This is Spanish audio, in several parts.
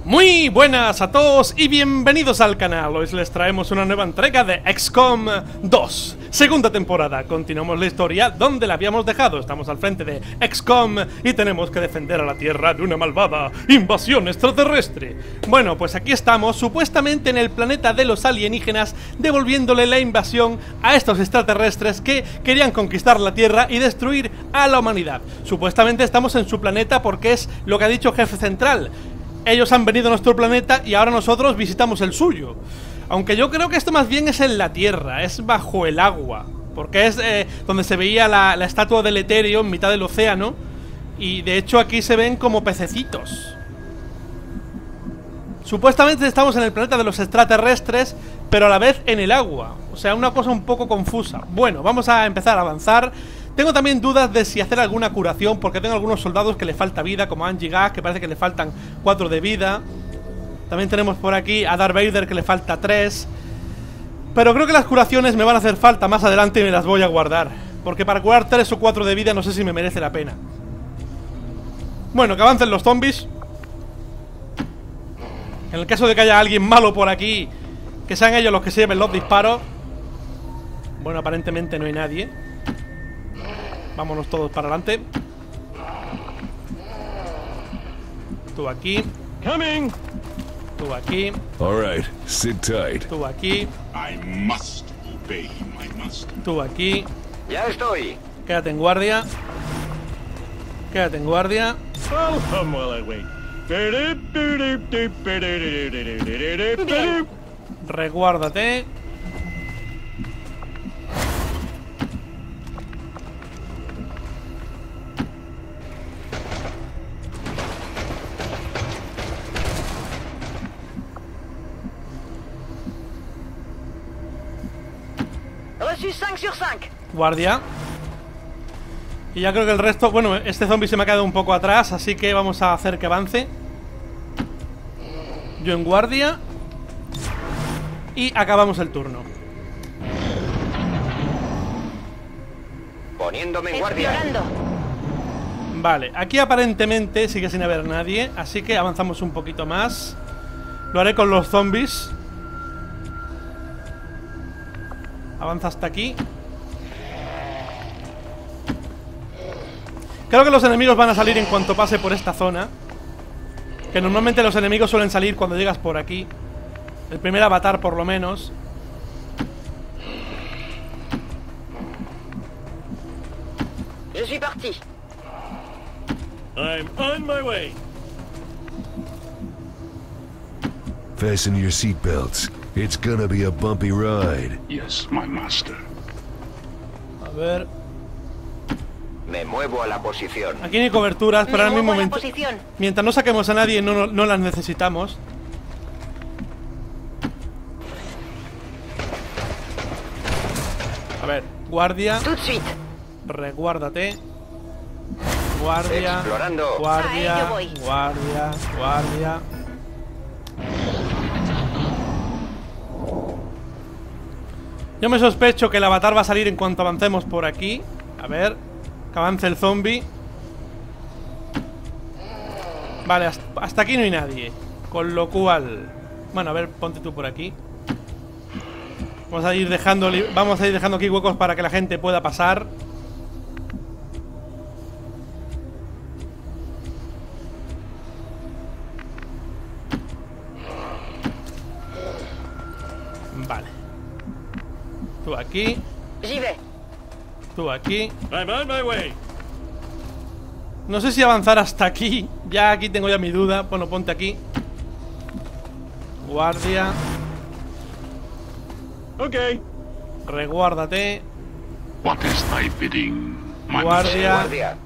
Muy buenas a todos y bienvenidos al canal. Hoy les traemos una nueva entrega de XCOM 2, segunda temporada. Continuamos la historia donde la habíamos dejado. Estamos al frente de XCOM y tenemos que defender a la Tierra de una malvada invasión extraterrestre. Bueno, pues aquí estamos, supuestamente en el planeta de los alienígenas, devolviéndole la invasión a estos extraterrestres que querían conquistar la Tierra y destruir a la humanidad. Supuestamente estamos en su planeta porque es lo que ha dicho el jefe central. Ellos han venido a nuestro planeta y ahora nosotros visitamos el suyo. Aunque yo creo que esto más bien es en la Tierra, es bajo el agua. Porque es donde se veía la estatua del Etéreo en mitad del océano. Y de hecho aquí se ven como pececitos. Supuestamente estamos en el planeta de los extraterrestres, pero a la vez en el agua. O sea, una cosa un poco confusa. Bueno, vamos a empezar a avanzar. Tengo también dudas de si hacer alguna curación, porque tengo algunos soldados que le falta vida, como Angie Gas, que parece que le faltan 4 de vida. También tenemos por aquí a Darth Vader, que le falta 3. Pero creo que las curaciones me van a hacer falta más adelante y me las voy a guardar, porque para curar 3 o 4 de vida no sé si me merece la pena. Bueno, que avancen los zombies. En el caso de que haya alguien malo por aquí, que sean ellos los que se lleven los disparos. Bueno, aparentemente no hay nadie. Vámonos todos para adelante. Tú aquí. Coming. Tú aquí. All right, sit tight. Tú aquí. I must obey my master. Tú aquí. Ya estoy. Quédate en guardia. Quédate en guardia. I'll come while I wait. Reguárdate. Reçu 5 sur 5. Guardia. Y ya creo que el resto... Bueno, este zombie se me ha quedado un poco atrás, así que vamos a hacer que avance. Yo en guardia. Y acabamos el turno. Poniéndome en guardia. Vale, aquí aparentemente sigue sin haber nadie, así que avanzamos un poquito más. Lo haré con los zombies. Avanza hasta aquí. Creo que los enemigos van a salir en cuanto pase por esta zona. Que normalmente los enemigos suelen salir cuando llegas por aquí. El primer avatar por lo menos. Je suis parti. I'm on my way. Fasten your seatbelts. It's gonna be a bumpy ride. Yes, my master. A ver. Me muevo a la posición. Aquí no hay coberturas, pero ahora mismo posición. mientras no saquemos a nadie no las necesitamos. A ver, guardia. Tout de suite. Reguárdate. Guardia. Explorando. Guardia. Ahí yo voy. Guardia. Guardia. Yo me sospecho que el avatar va a salir en cuanto avancemos por aquí. A ver, que avance el zombie. Vale, hasta aquí no hay nadie. Con lo cual... Bueno, a ver, ponte tú por aquí. Vamos a ir dejando aquí huecos para que la gente pueda pasar. Vale. Tú aquí. J'y vais. Tú aquí. I'm on my way. No sé si avanzar hasta aquí. Ya aquí tengo ya mi duda. Bueno, ponte aquí. Guardia. Okay. Reguárdate. What is thy bidding, my Guardia. Guardia.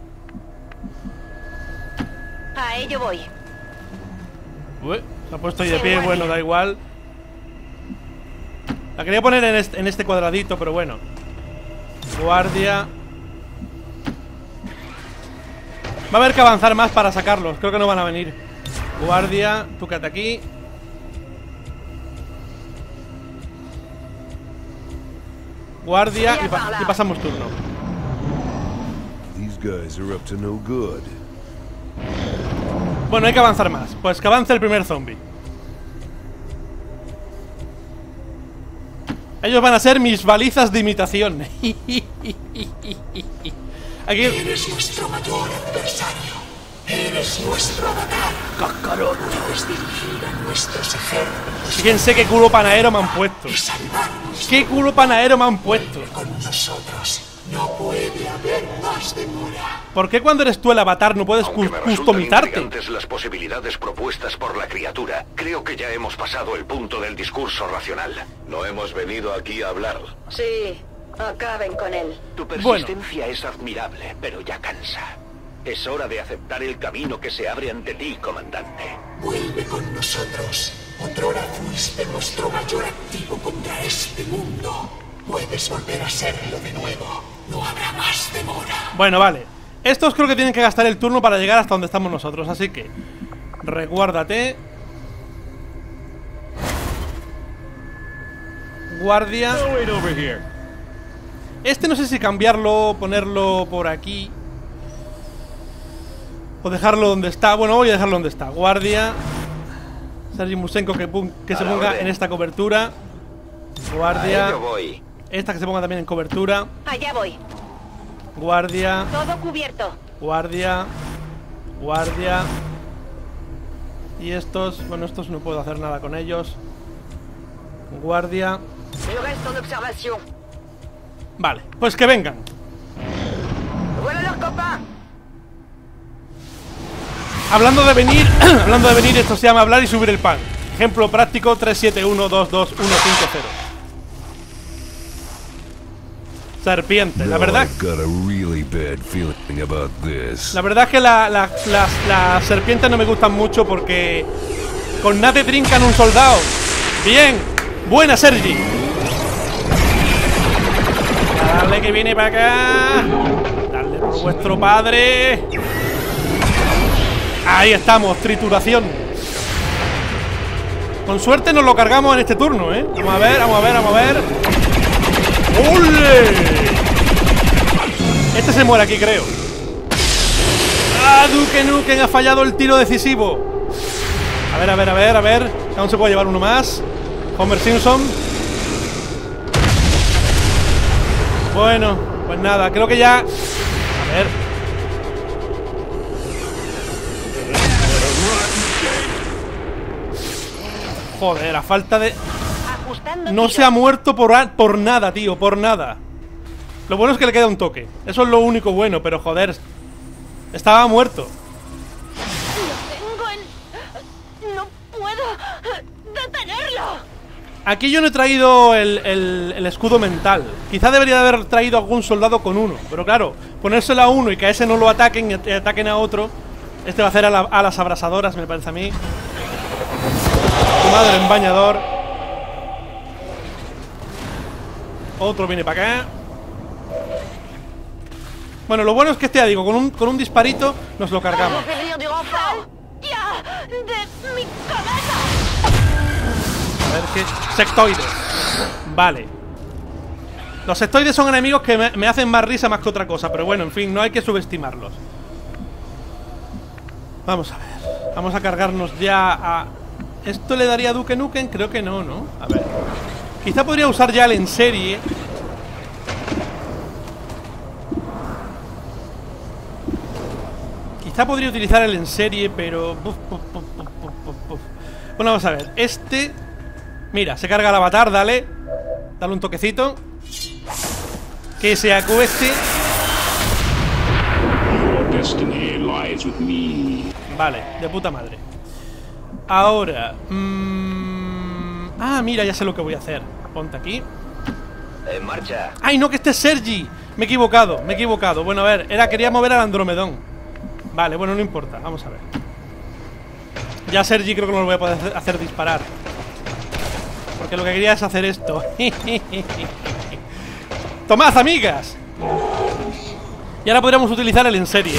A ello voy. Uy, se ha puesto ahí de pie. Bueno, da igual. La quería poner en este cuadradito, pero bueno. Guardia. Va a haber que avanzar más para sacarlos. Creo que no van a venir. Guardia, tú quédate aquí. Guardia y pasamos turno. These guys are up to no good. Bueno, hay que avanzar más. Pues que avance el primer zombie. Ellos van a ser mis balizas de imitación. Aquí... Eres nuestro mayor adversario. Eres nuestro avatar. Kakarot. Debes dirigir a nuestros ejércitos. Fíjense qué culo panadero me han puesto. Y salvarnos. Qué culo panadero me han puesto. Con nosotros no puede haber más demora. ¿Por qué cuando eres tú el avatar no puedes Aunque me resultan customizarte? intrigantes las posibilidades propuestas por la criatura, creo que ya hemos pasado el punto del discurso racional. No hemos venido aquí a hablar. Sí, acaben con él. Tu Bueno. persistencia es admirable, pero ya cansa. Es hora de aceptar el camino que se abre ante ti, comandante. Vuelve con nosotros. Otrora fuiste nuestro mayor activo contra este mundo. Puedes volver a serlo de nuevo. No habrá más demora. Bueno, vale. Estos creo que tienen que gastar el turno para llegar hasta donde estamos nosotros, así que... Reguárdate. Guardia. I'll wait over here. Este no sé si cambiarlo, ponerlo por aquí o dejarlo donde está. Bueno, voy a dejarlo donde está. Guardia. Sergi Musenko que se ponga en esta cobertura. A Guardia. ello voy. Esta que se ponga también en cobertura. Allá voy. Guardia. Todo cubierto. Guardia. Guardia. Y estos, bueno, estos no puedo hacer nada con ellos. Guardia. Je reste en observation. Vale, pues que vengan. Voilà leur copain. Hablando de venir, esto se llama hablar y subir el pan. Ejemplo práctico 371222150. Serpiente, la verdad. I've got a really bad feeling about this. La verdad es que las serpientes no me gustan mucho porque con nada te trincan un soldado. Bien, buena Sergi. Dale que viene para acá. Dale por vuestro padre. Ahí estamos, trituración. Con suerte nos lo cargamos en este turno, ¿eh? Vamos a ver, vamos a ver, vamos a ver. ¡Ole! Este se muere aquí, creo. ¡Ah! Duke Nukem ha fallado el tiro decisivo. A ver, a ver, a ver, a ver. Aún se puede llevar uno más. Homer Simpson. Bueno, pues nada, creo que ya... A ver. Joder, a falta de... Ajustando No tiro. se ha muerto por nada, tío, por nada. Lo bueno es que le queda un toque. Eso es lo único bueno, pero joder, estaba muerto. No puedo detenerlo. Aquí yo no he traído el escudo mental. Quizá debería de haber traído algún soldado con uno. Pero claro, ponérselo a uno y que a ese no lo ataquen y ataquen a otro. Este va a hacer a las abrasadoras, me parece a mí. Tu madre en bañador. Otro viene para acá. Bueno, lo bueno es que este, ya digo, con un disparito nos lo cargamos. Je fais venir du renfort. Ya, de mi cabeza. A ver qué... Sectoides. Vale. Los sectoides son enemigos que me hacen más risa más que otra cosa. Pero bueno, en fin, no hay que subestimarlos. Vamos a ver. Vamos a cargarnos ya a... ¿Esto le daría a Duke Nukem? Creo que no, ¿no? A ver. Quizá podría usar ya el en serie. Quizá podría utilizar el en serie, pero... Bueno, vamos a ver. Este... Mira, se carga el avatar, dale. Dale un toquecito. Que se acueste. Your destiny lies with me. Vale, de puta madre. Ahora... Ah, mira, ya sé lo que voy a hacer. Ponte aquí. En marcha. ¡Ay, no, que este es Sergi! Me he equivocado, me he equivocado. Bueno, a ver, quería mover al Andromedón. Vale, bueno, no importa, vamos a ver. Ya Sergi creo que no lo voy a poder hacer disparar. Porque lo que quería es hacer esto. ¡Tomad, amigas! Y ahora podríamos utilizar el en serie.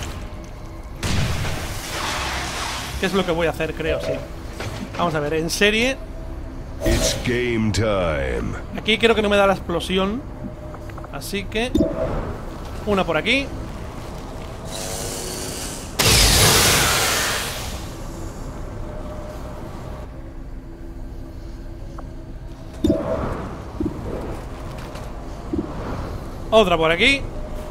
Que es lo que voy a hacer, creo, sí. Vamos a ver, en serie. It's game time. Aquí creo que no me da la explosión. Así que... Una por aquí. Otra por aquí.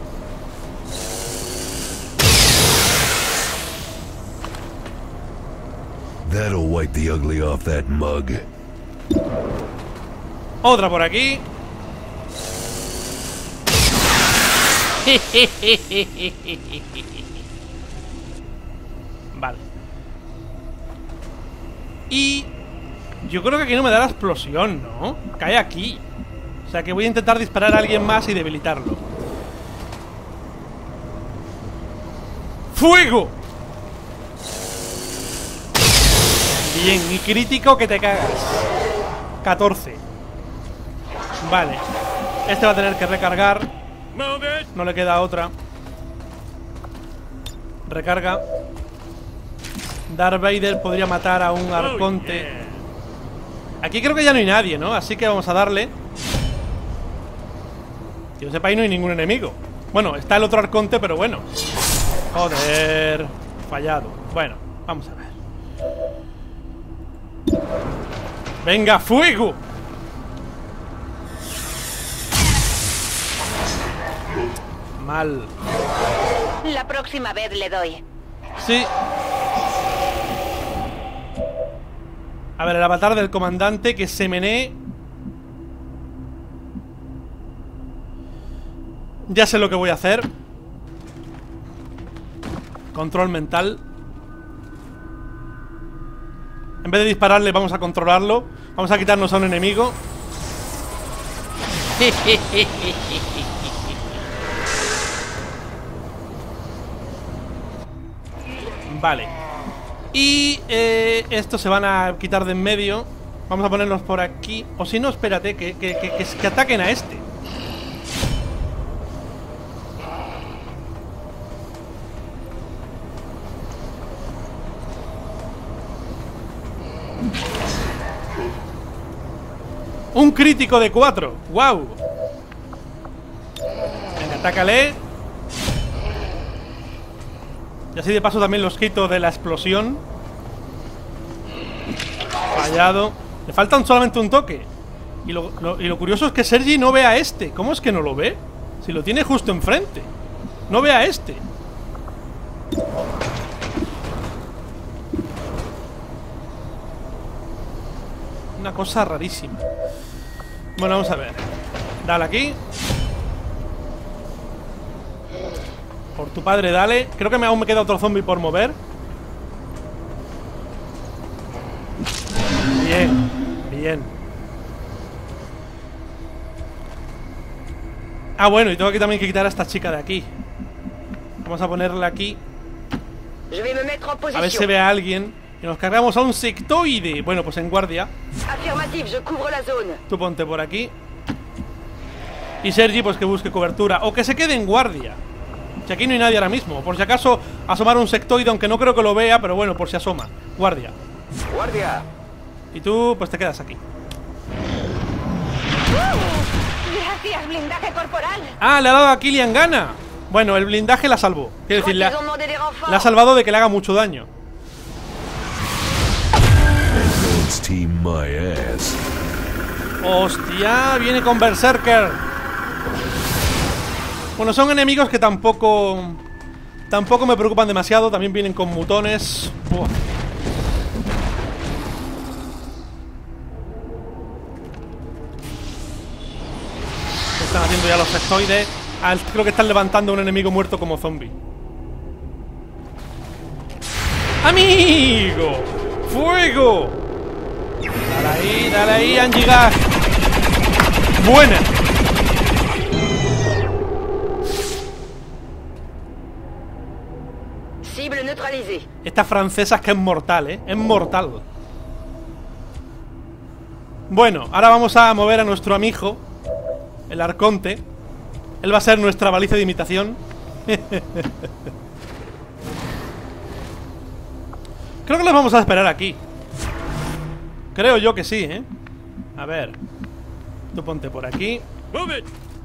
That'll wipe the ugly off that mug. Otra por aquí. Vale. Y yo creo que aquí no me da la explosión, ¿no? Cae aquí. O sea que voy a intentar disparar a alguien más y debilitarlo. ¡Fuego! Bien, y crítico que te cagas. 14. Vale. Este va a tener que recargar. Move it. No le queda otra. Recarga. Darth Vader podría matar a un arconte. Oh, yeah. Aquí creo que ya no hay nadie, ¿no? Así que vamos a darle. Que yo sepa, ahí no hay ningún enemigo. Bueno, está el otro arconte, pero bueno. Joder. Fallado. Bueno, vamos a ver. ¡Venga, fuego! Mal. La próxima vez le doy. Sí. A ver, el avatar del comandante que se menee. Ya sé lo que voy a hacer. Control mental. En vez de dispararle, vamos a controlarlo. Vamos a quitarnos a un enemigo. Vale. Y estos se van a quitar de en medio. Vamos a ponerlos por aquí. O si no, espérate, que ataquen a este. Un crítico de 4. ¡Wow! Venga, atácale. Y así de paso también los quito de la explosión. Fallado. Le faltan solamente un toque. Y lo curioso es que Sergi no ve a este. ¿Cómo es que no lo ve? Si lo tiene justo enfrente. No ve a este. Una cosa rarísima. Bueno, vamos a ver. Dale aquí. Por tu padre, dale. Creo que aún me queda otro zombie por mover. Bien, bien. Ah, bueno, y tengo que también que quitar a esta chica de aquí. Vamos a ponerla aquí. Je vais me mettre en A ver si position. ve a alguien. Y nos cargamos a un sectoide. Bueno, pues en guardia. Affirmative, je couvre la zone. Tú ponte por aquí. Y Sergi, pues que busque cobertura. O que se quede en guardia. Si aquí no hay nadie ahora mismo. Por si acaso asomar un sectoide, aunque no creo que lo vea. Pero bueno, por si asoma. Guardia. ¡Guardia! Y tú, pues te quedas aquí. Gracias, blindaje corporal. Ah, le ha dado a Killian Gana. Bueno, el blindaje la salvó. Quiero decir, Ils ont demandé des renforts. la ha salvado de que le haga mucho daño. It's team my ass. Hostia, viene con Berserker. Bueno, son enemigos que tampoco me preocupan demasiado. También vienen con mutones. Buah. ¿Qué están haciendo ya los sectoides? Ah, creo que están levantando a un enemigo muerto como zombie. ¡Amigo! ¡Fuego! Dale ahí, Angie-Gas. Buena. Cible neutralisée. Esta francesa es que es mortal, ¿eh? Es mortal. Bueno, ahora vamos a mover a nuestro amigo, el arconte. Él va a ser nuestra baliza de imitación. Creo que los vamos a esperar aquí. Creo yo que sí, ¿eh? A ver. Tú ponte por aquí. Move it.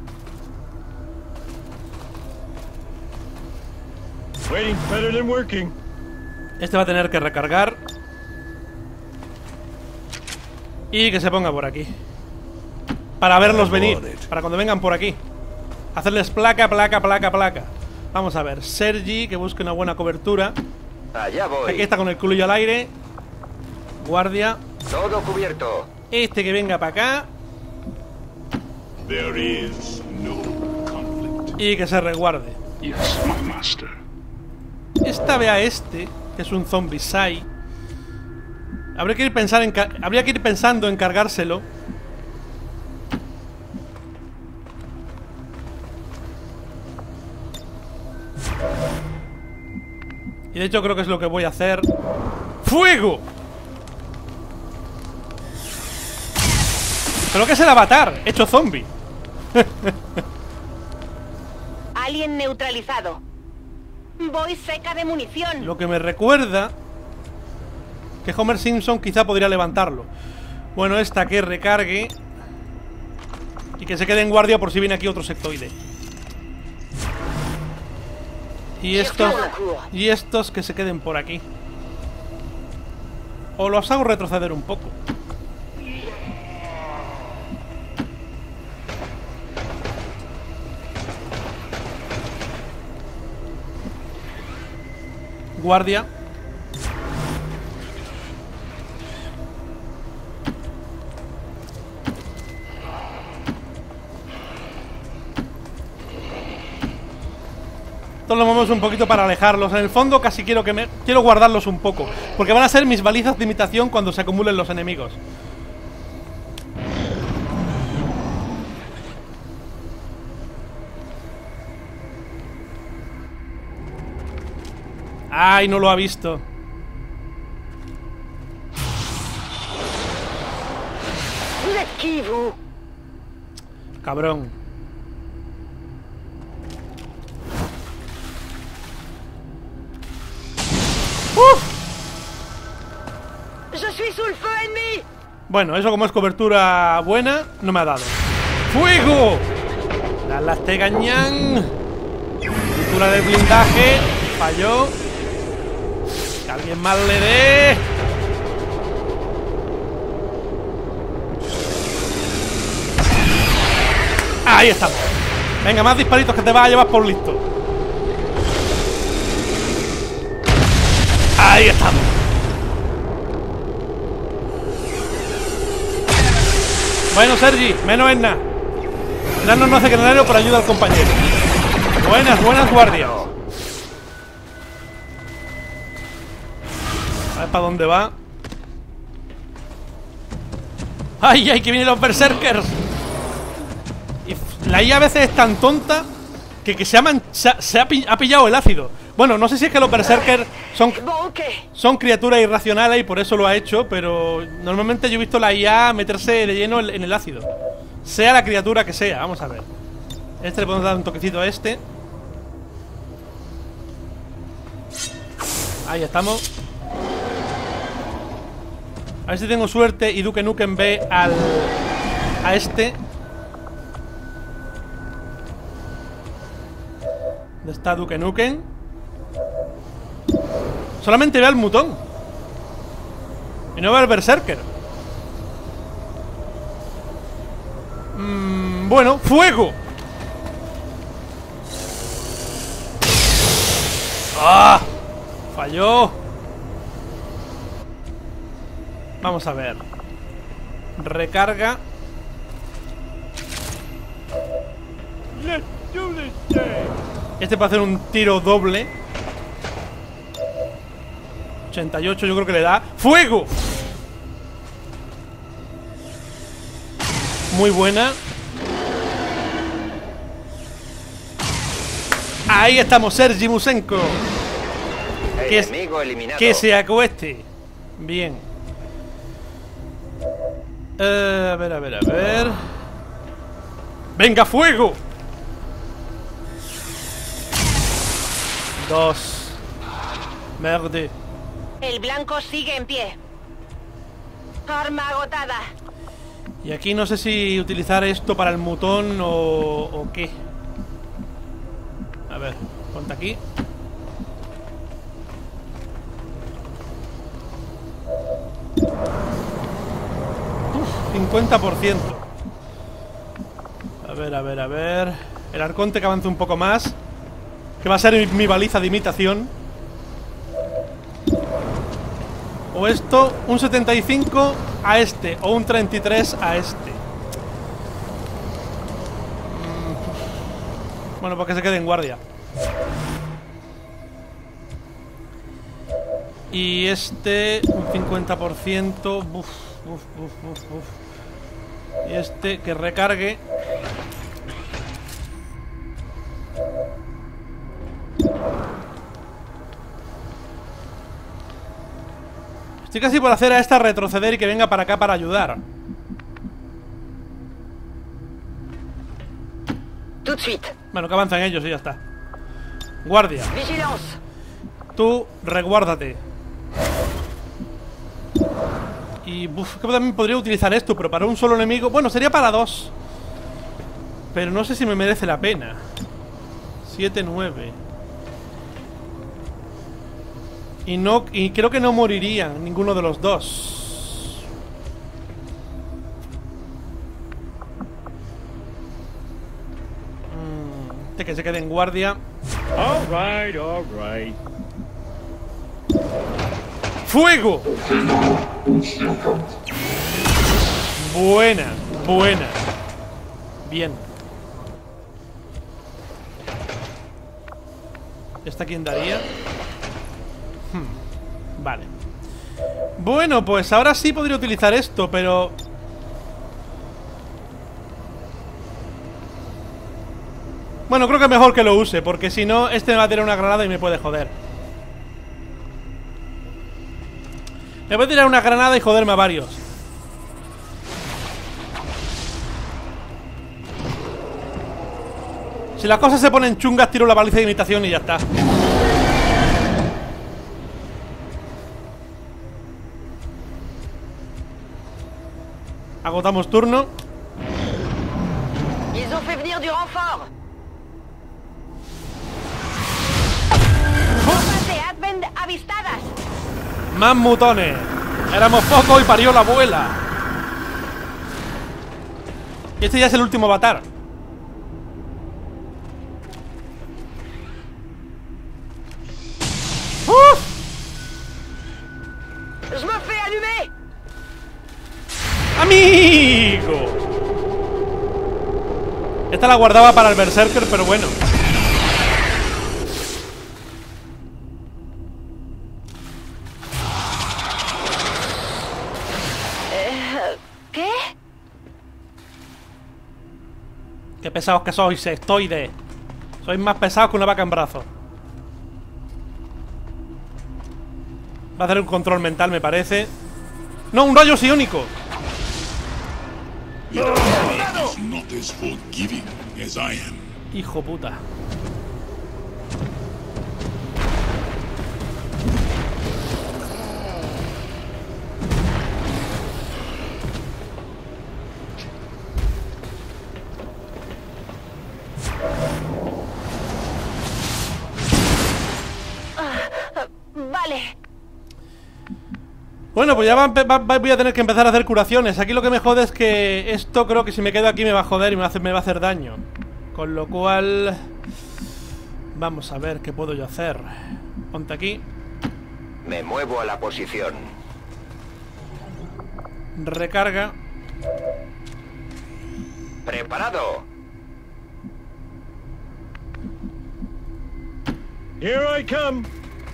Waiting better than working. Este va a tener que recargar. Y que se ponga por aquí. Para verlos venir. Para cuando vengan por aquí. Hacerles placa, placa, placa, placa. Vamos a ver, Sergi, que busque una buena cobertura. Allá voy. Aquí está con el culillo al aire. Guardia. Todo cubierto. Este que venga para acá. There is no conflict. Y que se resguarde. Yes, my master. Esta ve a este, que es un zombicide. Habría que ir pensando en cargárselo. Y de hecho creo que es lo que voy a hacer. ¡Fuego! ¿Pero qué es el avatar? Hecho zombie. Alien neutralizado. Voy seca de munición. Lo que me recuerda que Homer Simpson quizá podría levantarlo. Bueno, esta que recargue y que se quede en guardia por si viene aquí otro sectoide. Y estos que se queden por aquí. O los hago retroceder un poco. Guardia. Todos los movemos un poquito para alejarlos. En el fondo casi quiero guardarlos un poco, porque van a ser mis balizas de imitación cuando se acumulen los enemigos. ¡Ay, no lo ha visto! Vous êtes qui, vous? Cabrón. Je suis sous le feu ennemi. Bueno, eso como es cobertura buena, no me ha dado. ¡Fuego! ¡Las Tegañán! Pintura de blindaje. Falló. Que alguien más le dé. Ahí estamos. Venga, más disparitos que te vas a llevar por listo. Ahí estamos. Bueno, Sergi, menos es nada. Mirarnos no hace granero, pero ayuda al compañero. Buenas, buenas guardias. A ver para dónde va. ¡Ay, ay, que vienen los berserkers! Y la IA a veces es tan tonta que se ha pillado el ácido. Bueno, no sé si es que los berserkers son criaturas irracionales y por eso lo ha hecho, pero normalmente yo he visto la IA meterse de lleno en el ácido. Sea la criatura que sea, vamos a ver. Este le podemos dar un toquecito a este. Ahí estamos. A ver si tengo suerte y Duke Nukem ve a este. ¿Dónde está Duke Nukem? Solamente ve al mutón y no ve al berserker. Bueno, ¡fuego! ¡Ah! Falló. Vamos a ver. Recarga. Este para hacer un tiro doble. 88 yo creo que le da. ¡Fuego! Muy buena. Ahí estamos, Sergi Musenko. Que se acueste. Bien. A ver, a ver, a ver. ¡Venga, fuego! 2. Merde. El blanco sigue en pie. Arma agotada. Y aquí no sé si utilizar esto para el mutón o qué. A ver, ponte aquí. Uf, 50%. A ver, a ver, a ver. El arconte que avance un poco más, que va a ser mi baliza de imitación. O esto, un 75 a este, o un 33 a este. Bueno, pues que se quede en guardia. Y este, un 50%. Y este, que recargue. Estoy casi por hacer a esta retroceder y que venga para acá para ayudar. Tout de suite. Bueno, que avancen ellos y ya está. Guardia. Vigilance. Tú, reguárdate. Y que también podría utilizar esto, pero para un solo enemigo. Bueno, sería para dos. Pero no sé si me merece la pena. 7-9. Y creo que no morirían ninguno de los dos. Este que se quede en guardia. All right. ¡Fuego! Buena, buena. Bien. ¿Esta quién daría? Vale. Bueno, pues ahora sí podría utilizar esto, pero... Bueno, creo que mejor que lo use, porque si no, este me va a tirar una granada y me puede joder. Me voy a tirar una granada y joderme a varios. Si las cosas se ponen chungas, tiro la baliza de imitación y ya está. Agotamos turno. Ils ont fait venir du renfort. Bombas de Advent avistadas. Más mutones. Éramos pocos y parió la abuela. Y este ya es el último avatar. Je me fais allumer. ¡Amigo! Esta la guardaba para el Berserker, pero bueno. ¿Qué? Qué pesados que sois, sectoides. Sois más pesados que una vaca en brazos. Va a hacer un control mental, me parece. ¡No, un rayo psiónico! Not as forgiving as I am. Hijo puta. Vale. Bueno, pues ya voy a tener que empezar a hacer curaciones. Aquí lo que me jode es que esto creo que si me quedo aquí me va a joder y me va a hacer daño. Con lo cual... Vamos a ver qué puedo yo hacer. Ponte aquí. Me muevo a la posición. Recarga. ¡Preparado! Here I come.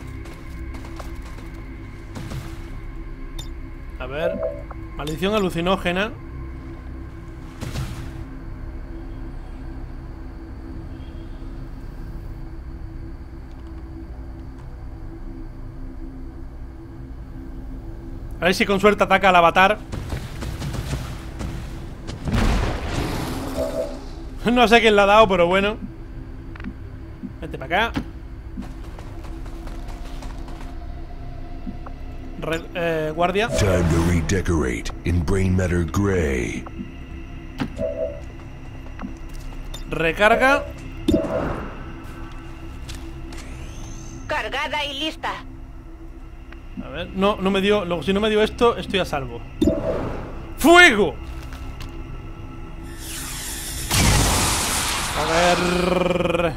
A ver. Maldición alucinógena. A ver si con suerte ataca al avatar. No sé quién le ha dado, pero bueno. Vete para acá. Guardia. Time to redecorate in brain matter gray. Recarga. Cargada y lista. A ver, no me dio. Luego, si no me dio esto, estoy a salvo. ¡Fuego! Joder.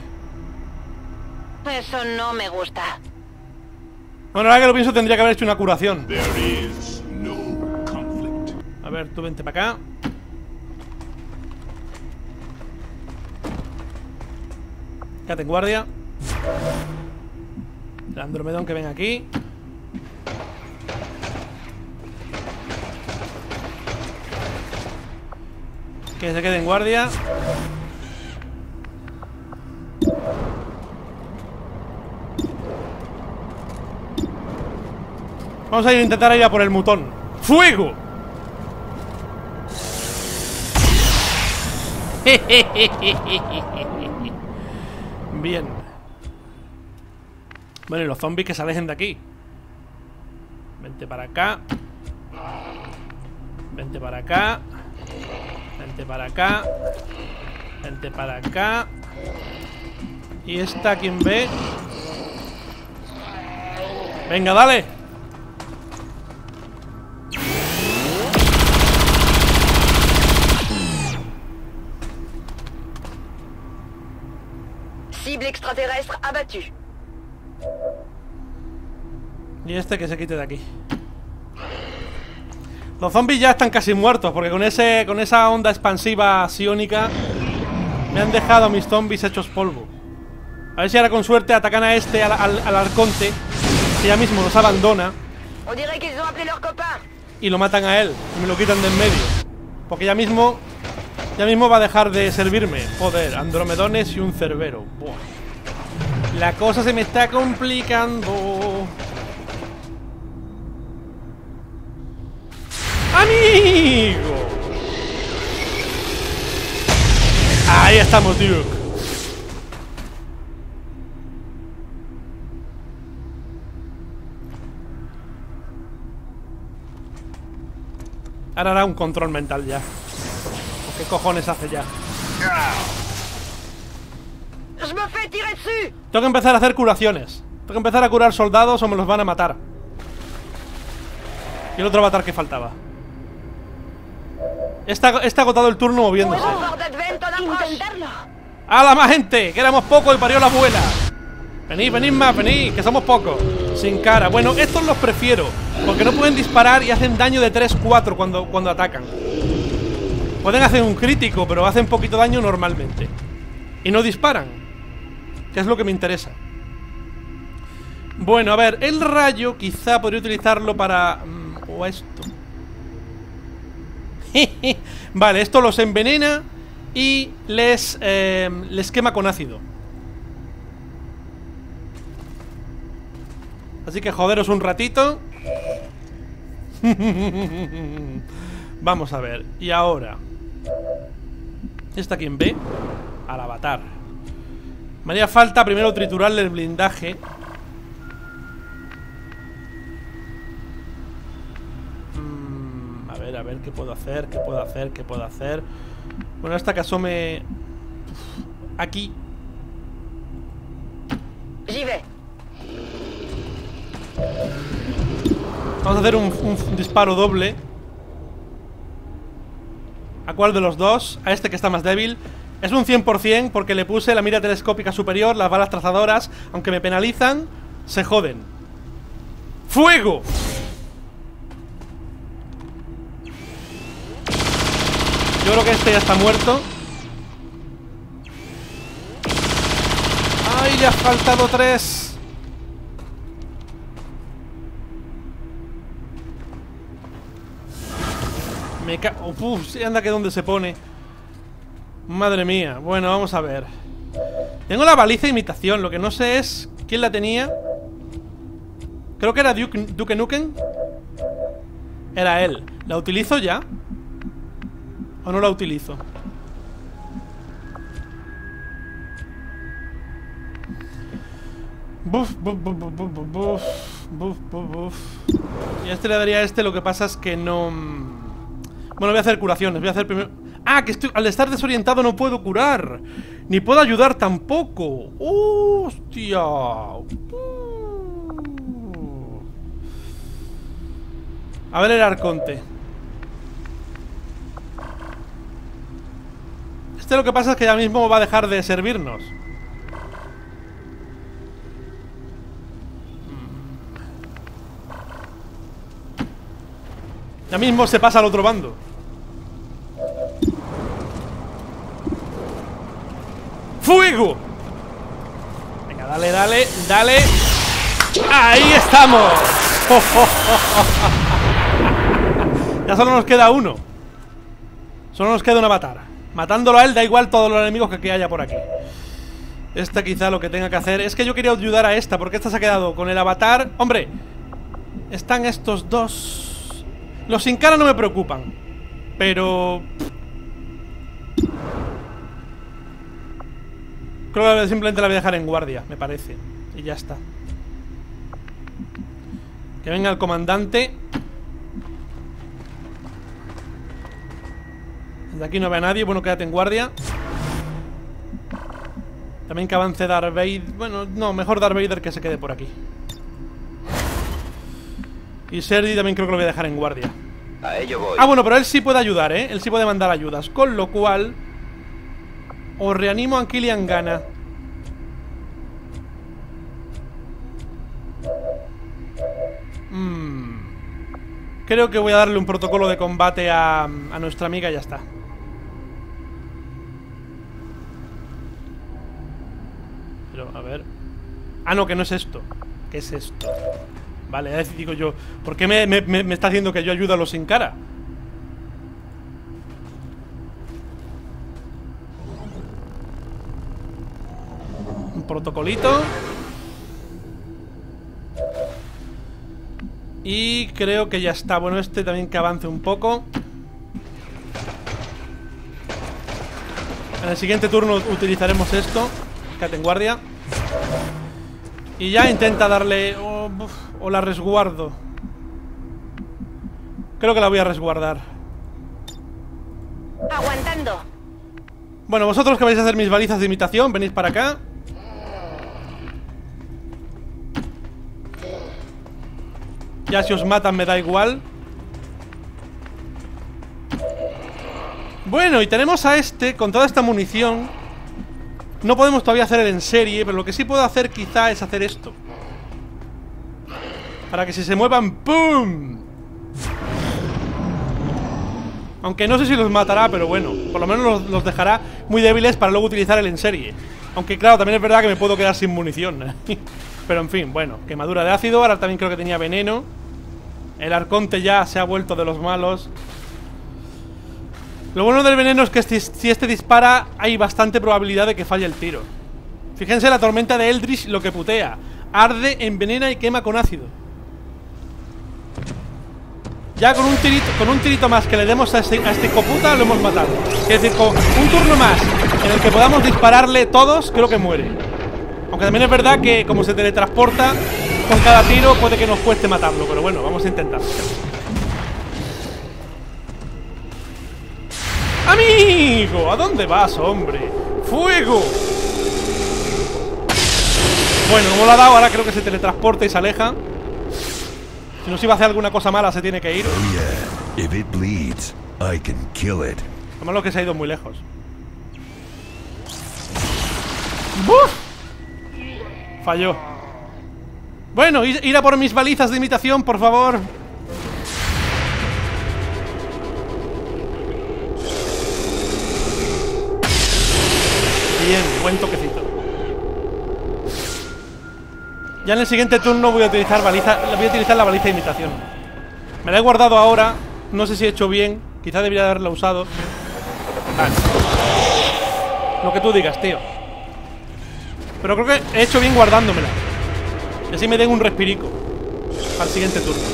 Eso no me gusta. Bueno, ahora que lo pienso tendría que haber hecho una curación. There is no conflict. A ver, tú vente para acá. Quédate en guardia. El Andromedón que ven aquí. Que se quede en guardia. Vamos a intentar ir a por el mutón. ¡Fuego! Bien. Bueno, y los zombies que se alejen de aquí. Vente para acá. Vente para acá. Vente para acá. Vente para acá. Y esta, ¿quién ve? Venga, dale. Cible extraterrestre abattu. Y este que se quite de aquí. Los zombies ya están casi muertos, porque con esa onda expansiva psiónica me han dejado a mis zombies hechos polvo. A ver si ahora con suerte atacan a este, al arconte, que ya mismo nos abandona, On dirait qu'ils ont appelé leur copain. y lo matan a él, y me lo quitan de en medio. Porque ya mismo va a dejar de servirme. Joder, andromedones y un cerbero. Buah. La cosa se me está complicando. ¡Amigo! Ahí estamos, Duke. Ahora hará un control mental ya. ¿Qué cojones hace ya? Je me fais tirer dessus. Tengo que empezar a hacer curaciones. Tengo que empezar a curar soldados o me los van a matar. Y el otro avatar que faltaba. Está agotado el turno moviéndose. Intentarlo. ¡Hala, más gente! Que éramos pocos y parió la abuela. Venid más, venid, que somos pocos. Sin cara. Bueno, estos los prefiero, porque no pueden disparar y hacen daño de 3-4 cuando atacan. Pueden hacer un crítico, pero hacen poquito daño normalmente. Y no disparan, que es lo que me interesa. Bueno, a ver, el rayo quizá podría utilizarlo para... o esto. Vale, esto los envenena y les quema con ácido. Así que joderos un ratito. Vamos a ver. Y ahora, ¿esta quién ve? Al avatar. Me haría falta primero triturarle el blindaje. A ver, ¿qué puedo hacer? ¿Qué puedo hacer? Bueno, esta que asome aquí. J'y vais. Vamos a hacer un disparo doble. ¿A cuál de los dos? A este que está más débil. Es un 100% porque le puse la mira telescópica superior, las balas trazadoras. Aunque me penalizan, se joden. ¡Fuego! Yo creo que este ya está muerto. ¡Ay, le ha faltado 3! Me cago... Uf, anda que dónde se pone. Madre mía. Bueno, vamos a ver. Tengo la baliza de imitación. Lo que no sé es quién la tenía. Creo que era Duke Nukem. Era él. ¿La utilizo ya? ¿O no la utilizo? Buf, buf, buf, buf, buf, buf, buf, buf, buf. Y a este le daría a este, lo que pasa es que no... Bueno, voy a hacer curaciones, voy a hacer primero... Ah, que al estar desorientado no puedo curar. Ni puedo ayudar tampoco. ¡Hostia! A ver el arconte. Este lo que pasa es que ya mismo va a dejar de servirnos. Ya mismo se pasa al otro bando. ¡Fuego! Venga, dale, dale, dale. ¡Ahí estamos! Ya solo nos queda uno. Solo nos queda un avatar. Matándolo a él da igual todos los enemigos que haya por aquí. Esta quizá lo que tenga que hacer. Es que yo quería ayudar a esta, porque esta se ha quedado con el avatar. Hombre, están estos dos. Los sin cara no me preocupan, pero creo que simplemente la voy a dejar en guardia, me parece. Y ya está. Que venga el comandante. Desde aquí no ve a nadie. Bueno, quédate en guardia. También que avance Darth Vader. Bueno, no, mejor Darth Vader que se quede por aquí. Y Sergi también creo que lo voy a dejar en guardia. A ello voy. Ah, bueno, pero él sí puede ayudar, ¿eh? Él sí puede mandar ayudas. Con lo cual o reanimo a Killian Gana. Creo que voy a darle un protocolo de combate a nuestra amiga y ya está. Pero, a ver. Ah, no, que no es esto. ¿Qué es esto? Vale, digo yo, ¿por qué me está haciendo que yo ayude a los sin cara? Un protocolito. Y creo que ya está. Bueno, este también que avance un poco. En el siguiente turno utilizaremos esto. Quédate en guardia. Y ya intenta darle... o la resguardo. Creo que la voy a resguardar. Aguantando. Bueno, vosotros que vais a hacer mis balizas de imitación, venid para acá. Ya si os matan me da igual. Bueno, y tenemos a este con toda esta munición. No podemos todavía hacer el en serie, pero lo que sí puedo hacer quizá es hacer esto. Para que si se muevan, ¡pum! Aunque no sé si los matará, pero bueno, por lo menos los dejará muy débiles para luego utilizar el en serie. Aunque claro, también es verdad que me puedo quedar sin munición. Pero en fin, bueno, quemadura de ácido. Ahora también creo que tenía veneno. El arconte ya se ha vuelto de los malos. Lo bueno del veneno es que si este dispara, hay bastante probabilidad de que falle el tiro. Fíjense la tormenta de Eldritch lo que putea. Arde, envenena y quema con ácido. Ya con un tirito más que le demos a este coputa lo hemos matado. Es decir, con un turno más en el que podamos dispararle todos, creo que muere. Aunque también es verdad que como se teletransporta, con cada tiro puede que nos cueste matarlo. Pero bueno, vamos a intentarlo. ¡Amigo! ¿A dónde vas, hombre? ¡Fuego! Bueno, como lo ha dado, ahora creo que se teletransporta y se aleja. Si nos iba a hacer alguna cosa mala, se tiene que ir. Oh yeah. If it bleeds, I can kill it. Lo malo es que se ha ido muy lejos. ¡Buf! Falló. Bueno, ir a por mis balizas de imitación, por favor. Bien, buen toquecito. Ya en el siguiente turno voy a utilizar la baliza de imitación. Me la he guardado ahora. No sé si he hecho bien. Quizá debería haberla usado. Vale. Lo que tú digas, tío. Pero creo que he hecho bien guardándomela. Y así me den un respirico al siguiente turno.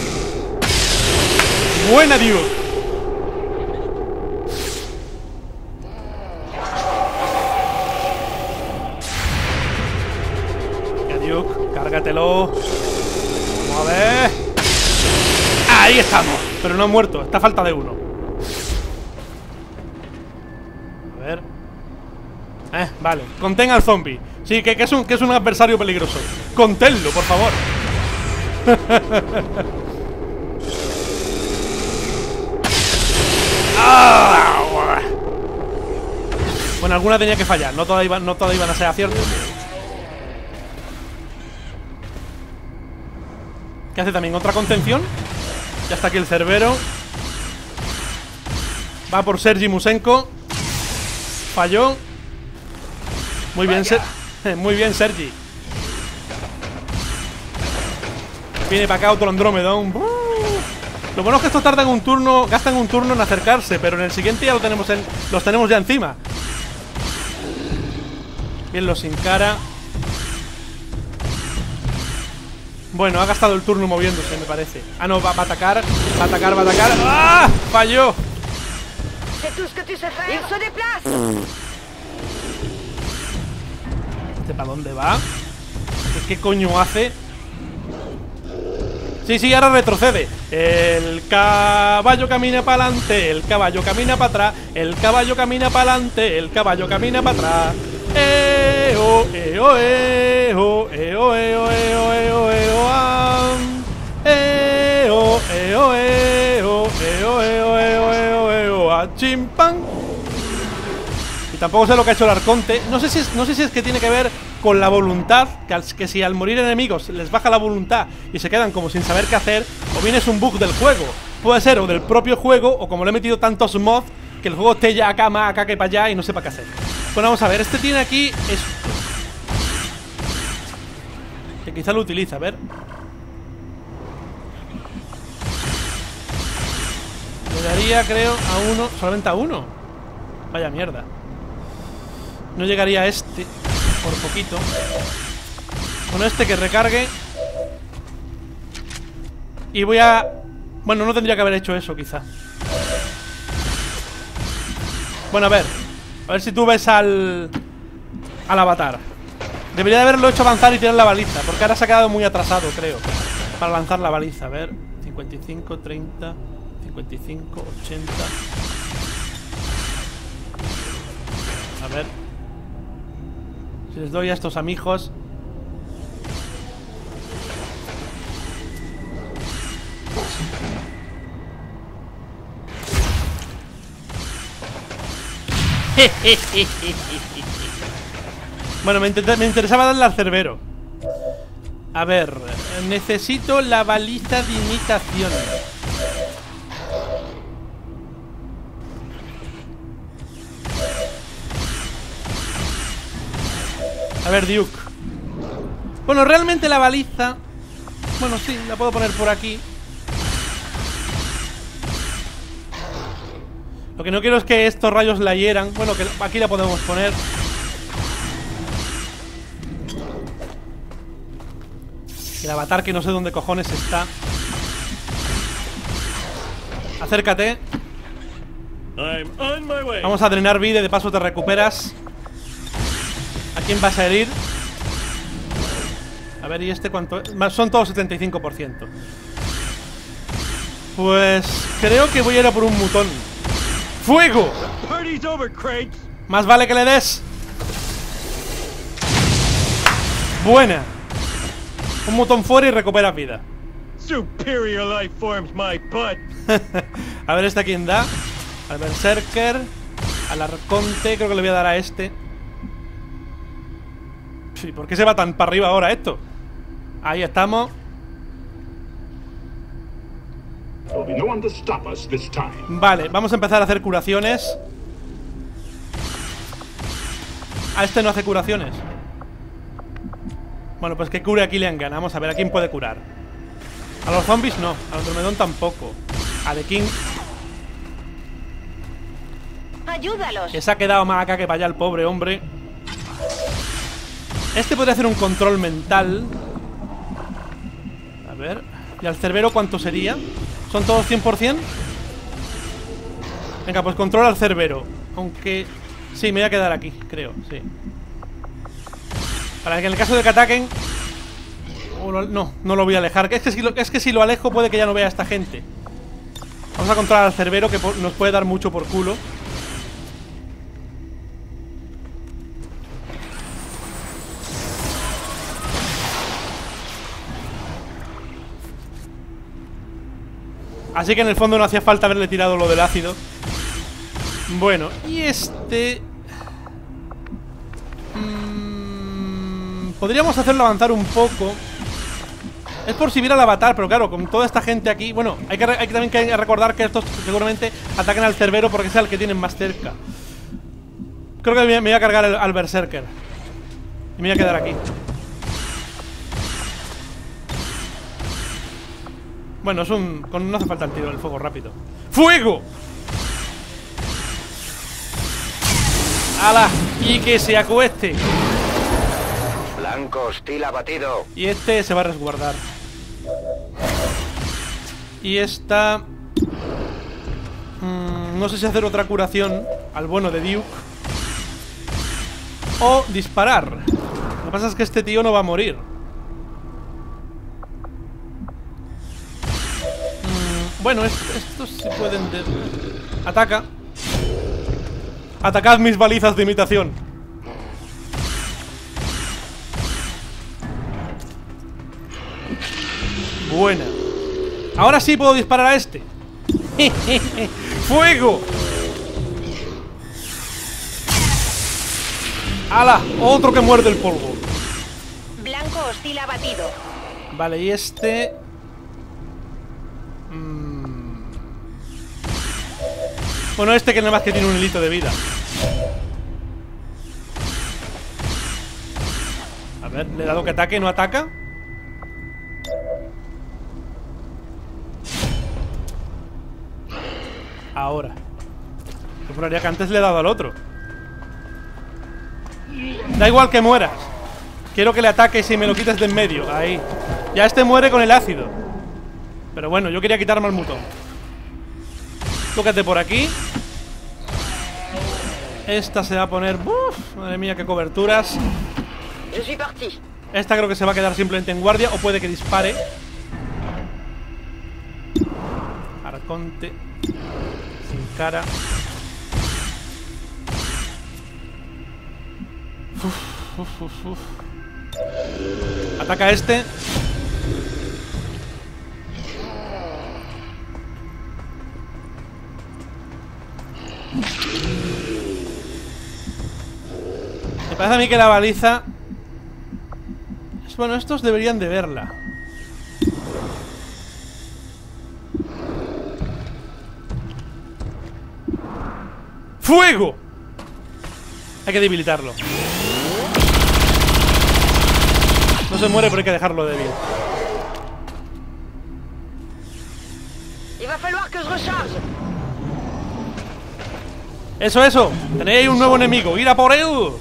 ¡Buena, Dios! Cárgatelo. Vamos a ver. Ahí estamos. Pero no ha muerto, está a falta de uno. A ver. Vale, contén al zombie. Sí, que es un adversario peligroso. Conténlo, por favor. alguna tenía que fallar, no todas iban a ser aciertos. ¿Qué hace también? ¿Otra contención? Ya está aquí el Cerbero. Va por Sergi Musenko. Falló. Muy bien, muy bien, Sergi. Viene para acá otro Andrómedon. Lo bueno es que estos tardan un turno, gastan un turno en acercarse, pero en el siguiente ya los tenemos ya encima. Bien, los encara. Bueno, ha gastado el turno moviéndose, me parece. Ah, no, va a atacar. Va a atacar, va a atacar. ¡Ah! ¡Falló! ¿Este para dónde va? ¿Qué coño hace? Sí, ahora retrocede. El caballo camina para adelante, el caballo camina para atrás, el caballo camina para adelante, el caballo camina para atrás. Oh, oh, oh, oh, chimpan. Y tampoco sé lo que ha hecho el Arconte. No sé si es que tiene que ver con la voluntad, que si al morir enemigos les baja la voluntad y se quedan como sin saber qué hacer, o bien es un bug del juego. Puede ser o del propio juego, o como le he metido tantos mods que el juego esté ya acá, más acá que para allá y no sepa qué hacer. Bueno, vamos a ver, este tiene aquí esto, que quizá lo utiliza, a ver. Llegaría, creo, a uno, solamente a uno. Vaya mierda. No llegaría a este, por poquito. Con este que recargue. Y voy a... Bueno, no tendría que haber hecho eso, quizá. Bueno, a ver si tú ves al avatar. Debería de haberlo hecho avanzar y tirar la baliza, porque ahora se ha quedado muy atrasado, creo, para lanzar la baliza. A ver, 55, 30, 55, 80. A ver si les doy a estos amigos. Bueno, me interesaba darle al Cerbero. A ver, necesito la baliza de imitación. A ver, Duke. Bueno, realmente la baliza... Bueno, sí, la puedo poner por aquí. Lo que no quiero es que estos rayos la hieran. Bueno, que aquí la podemos poner. El avatar que no sé dónde cojones está. Acércate. Vamos a drenar vida y de paso te recuperas. ¿A quién vas a herir? A ver, ¿y este cuánto? Son todos 75%. Pues creo que voy a ir a por un mutón. ¡Fuego! Más vale que le des. Buena. Un mutón fuera y recupera vida. A ver, ¿este a quién da? Al Berserker, al Arconte. Creo que le voy a dar a este. Sí, ¿por qué se va tan para arriba ahora esto? Ahí estamos. Vale, vamos a empezar a hacer curaciones. A este no hace curaciones. Bueno, pues que cure a Killian Gunn. Vamos a ver a quién puede curar. A los zombies no, a los Andrómedon tampoco. A The King. Ayúdalos. Que se ha quedado más acá que para allá el pobre hombre. Este podría hacer un control mental. A ver. ¿Y al Cerbero cuánto sería? ¿Son todos 100%? Venga, pues controla al Cerbero. Aunque... sí, me voy a quedar aquí, creo, sí. Para que en el caso de que ataquen... no, no lo voy a alejar. Es que si lo alejo puede que ya no vea a esta gente. Vamos a controlar al Cerbero, que nos puede dar mucho por culo. Así que en el fondo no hacía falta haberle tirado lo del ácido. Bueno, y este... Podríamos hacerlo avanzar un poco. Es por si viera el avatar, pero claro, con toda esta gente aquí. Bueno, hay que también que recordar que estos seguramente atacan al Cerbero porque es el que tienen más cerca. Creo que me voy a cargar al Berserker. Y me voy a quedar aquí. Bueno, es un... no hace falta el tiro del fuego rápido. ¡Fuego! ¡Hala! Y que se acueste. Blanco hostil abatido. Y este se va a resguardar. Y esta... no sé si hacer otra curación al bueno de Duke o disparar. Lo que pasa es que este tío no va a morir. Bueno, estos se pueden... Ataca. Atacad mis balizas de imitación. Buena. Ahora sí puedo disparar a este. ¡Fuego! ¡Hala! Otro que muerde el polvo. Blanco hostil abatido. Vale, y este... Bueno, este que nada más que tiene un hilito de vida. A ver, le he dado que ataque, ¿no ataca? Ahora. Yo juraría que antes le he dado al otro. Da igual que mueras. Quiero que le ataques y me lo quites de en medio. Ahí. Ya este muere con el ácido. Pero bueno, yo quería quitarme al mutón. Tócate por aquí. Esta se va a poner... ¡Uf! Madre mía, qué coberturas. Esta creo que se va a quedar simplemente en guardia. O puede que dispare. Arconte. Sin cara. Uf. Ataca a este. Me parece a mí que la baliza... Bueno, estos deberían de verla. ¡Fuego! Hay que debilitarlo. No se muere, pero hay que dejarlo débil. Eso. Tenéis un nuevo enemigo. ¡Ir a por él!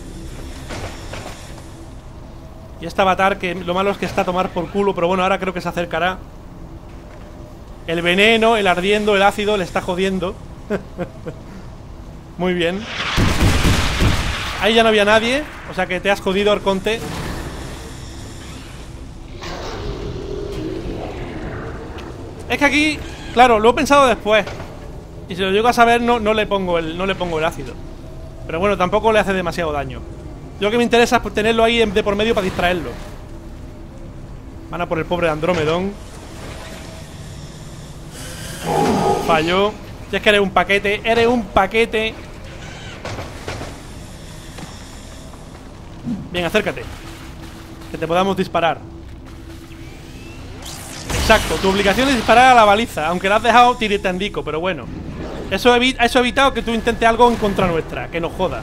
Y este avatar que lo malo es que está a tomar por culo. Pero bueno, ahora creo que se acercará. El veneno, el ardiendo, el ácido le está jodiendo. Muy bien. Ahí ya no había nadie. O sea que te has jodido, Arconte. Es que aquí, claro, lo he pensado después. Y si lo llego a saber, no le pongo el ácido. Pero bueno, tampoco le hace demasiado daño. Lo que me interesa es tenerlo ahí de por medio para distraerlo. Van a por el pobre Andrómedon. Falló. Si es que eres un paquete. Eres un paquete. Bien, acércate. Que te podamos disparar. Exacto, tu obligación es disparar a la baliza. Aunque la has dejado tiritandico, pero bueno. Eso ha evitado que tú intentes algo en contra nuestra. Que nos joda.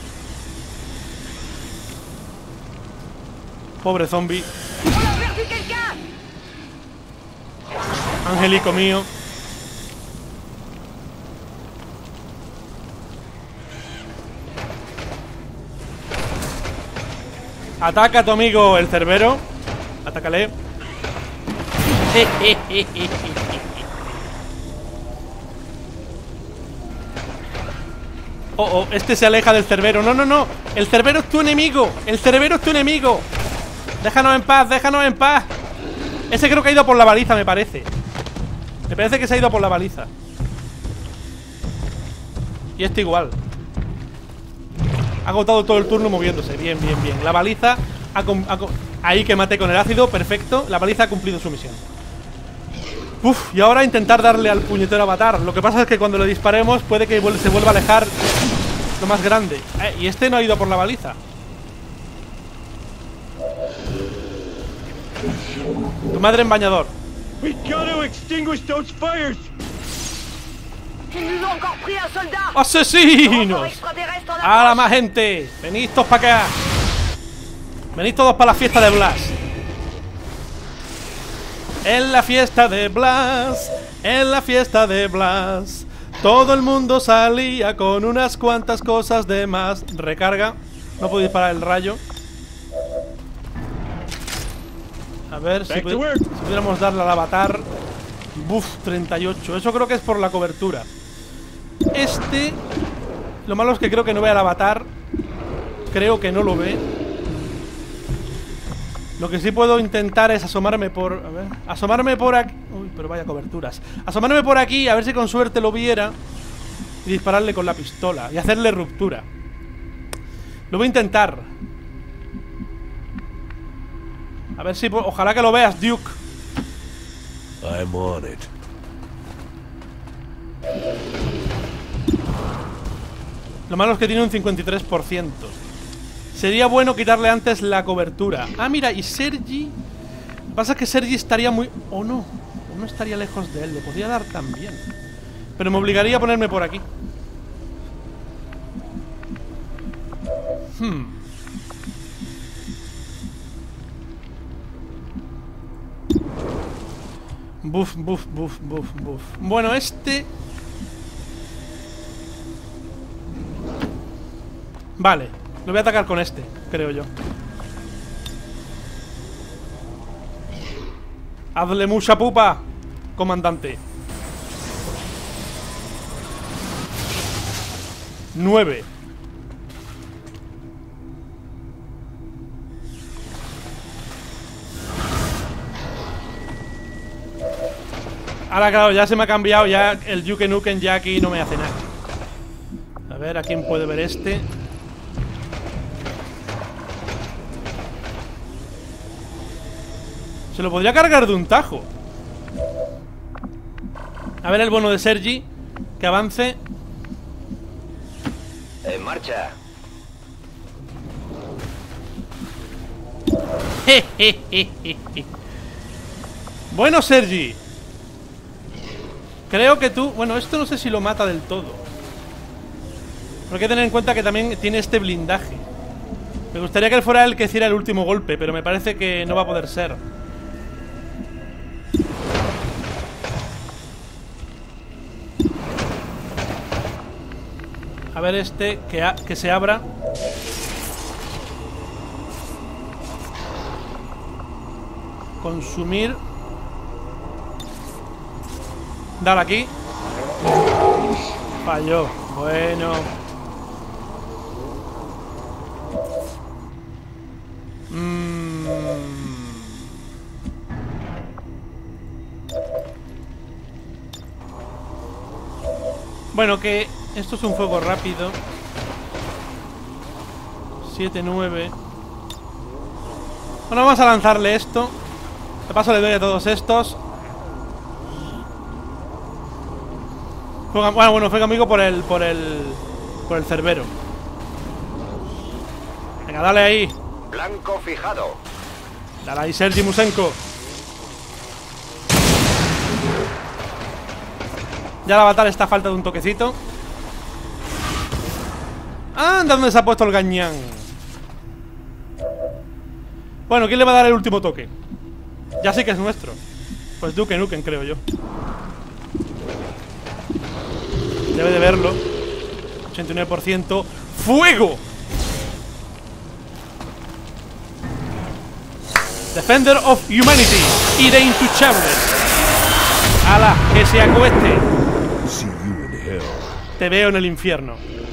Pobre zombie. Angelico mío. Ataca a tu amigo el Cerbero. Atácale. Oh, este se aleja del Cerbero. No. El Cerbero es tu enemigo. El Cerbero es tu enemigo. Déjanos en paz, déjanos en paz. Ese creo que ha ido por la baliza, me parece. Me parece que se ha ido por la baliza. Y este igual. Ha agotado todo el turno moviéndose. Bien. La baliza ahí que maté con el ácido, perfecto. La baliza ha cumplido su misión. Uf, y ahora intentar darle al puñetero avatar. Lo que pasa es que cuando le disparemos puede que se vuelva a alejar lo más grande. Y este no ha ido por la baliza. Tu madre en bañador. We gotta extinguish those fires! Ils nous ont encore pris un soldat. ¡Asesinos! Extraterrestre en ¡Hala, approche. más gente! ¡Venid todos para acá! ¡Venid todos para la fiesta de Blas! En la fiesta de Blas, en la fiesta de Blas, todo el mundo salía con unas cuantas cosas de más. Recarga. No puedo disparar el rayo. A ver si pudiéramos darle al avatar. Buff, 38. Eso creo que es por la cobertura. Lo malo es que creo que no ve al avatar. Creo que no lo ve. Lo que sí puedo intentar es asomarme por... A ver... Asomarme por aquí... Uy, pero vaya coberturas. Asomarme por aquí, a ver si con suerte lo viera. Y dispararle con la pistola. Y hacerle ruptura. Lo voy a intentar. A ver si... Ojalá que lo veas, Duke. I'm on it. Lo malo es que tiene un 53%. Sería bueno quitarle antes la cobertura. Ah, mira, y Sergi... Lo que pasa es que Sergi estaría muy... O no estaría lejos de él. Le podría dar también. Pero me obligaría a ponerme por aquí. Buf. Bueno, Vale, lo voy a atacar con este, creo yo. Hazle mucha pupa, comandante. 9. Ahora claro, ya se me ha cambiado. Ya el Duke Nukem ya aquí no me hace nada. A ver, ¿a quién puede ver este? Se lo podría cargar de un tajo. A ver el bono de Sergi. Que avance. En marcha. Bueno, Sergi. Creo que tú... Bueno, esto no sé si lo mata del todo. Pero hay que tener en cuenta que también tiene este blindaje. Me gustaría que él fuera el que hiciera el último golpe, pero me parece que no va a poder ser. A ver este, que se abra. Consumir. Dale aquí. Falló. Bueno. Bueno, que esto es un fuego rápido. 7-9. Bueno, vamos a lanzarle esto. De paso le doy a todos estos. Bueno, fue amigo por el cerbero. Venga, dale ahí. Blanco fijado. Dale ahí, Sergi Musenko. Ya el avatar está a falta de un toquecito. Anda, ¿dónde se ha puesto el gañán? Bueno, ¿quién le va a dar el último toque? Ya sí que es nuestro. Pues Duke Nukem, creo yo. Debe de verlo. 89%. ¡Fuego! Defender of Humanity. Y de Intouchable. ¡Hala! ¡Que se acueste! See you in hell. Te veo en el infierno.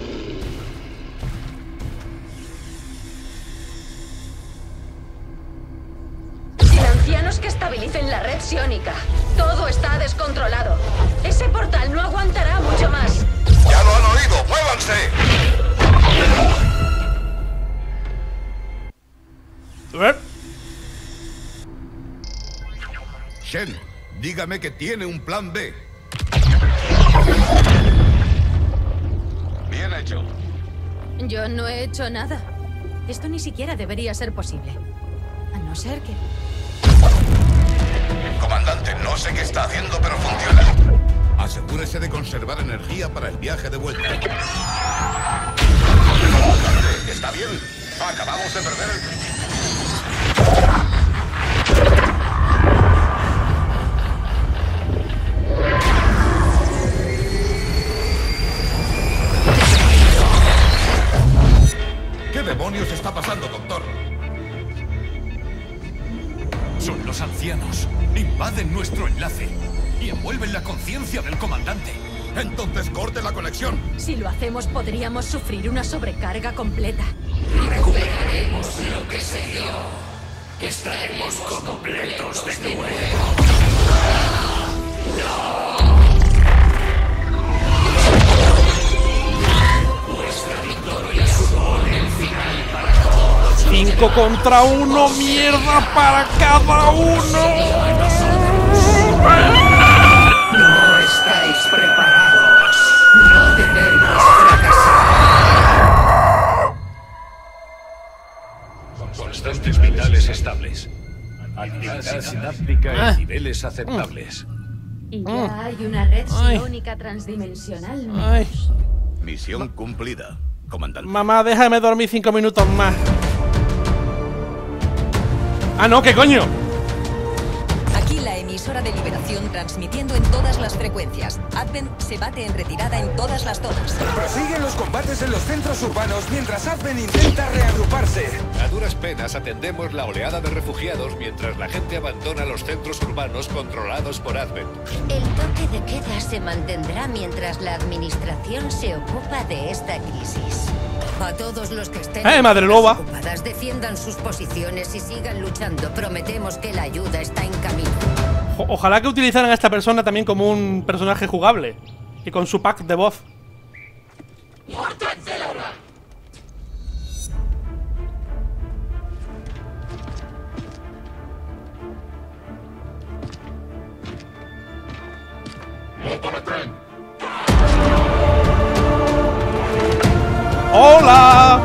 Financianos que estabilicen la red psiónica. Todo está descontrolado. Ese portal no aguantará mucho más. ¡Ya lo han oído! ¡Muévanse! A ver. Shen, dígame que tiene un plan B. Bien hecho. Yo no he hecho nada. Esto ni siquiera debería ser posible. A no ser que... Comandante, no sé qué está haciendo, pero funciona. Asegúrese de conservar energía para el viaje de vuelta. Comandante, ¿está bien? Acabamos de perder ¿Qué demonios está pasando, doctor? Son los ancianos. Invaden nuestro enlace y envuelven la conciencia del comandante. Entonces corte la conexión. Si lo hacemos, podríamos sufrir una sobrecarga completa. Recuperaremos lo que se dio. Estaremos completos de nuevo. Nuestra victoria supone el final para todos. 5 contra 1, mierda para cada uno. No estáis preparados. No debemos fracasar. Constantes vitales estables. Actividad sináptica en niveles aceptables. Y ya hay una red psiónica transdimensional. Ay. Misión cumplida, comandante. Mamá, déjame dormir 5 minutos más. Ah, no, ¿qué coño? Aquí la emisora de Liberación transmitiendo en todas las frecuencias. Advent se bate en retirada en todas las zonas. Prosiguen los combates en los centros urbanos mientras Advent intenta reagruparse. A duras penas atendemos la oleada de refugiados mientras la gente abandona los centros urbanos controlados por Advent. El toque de queda se mantendrá mientras la administración se ocupa de esta crisis. A todos los que estén madre loba, ocupadas, defiendan sus posiciones y sigan luchando. Prometemos que la ayuda está en camino. Ojalá que utilizaran a esta persona también como un personaje jugable y con su pack de voz. ¡Hola!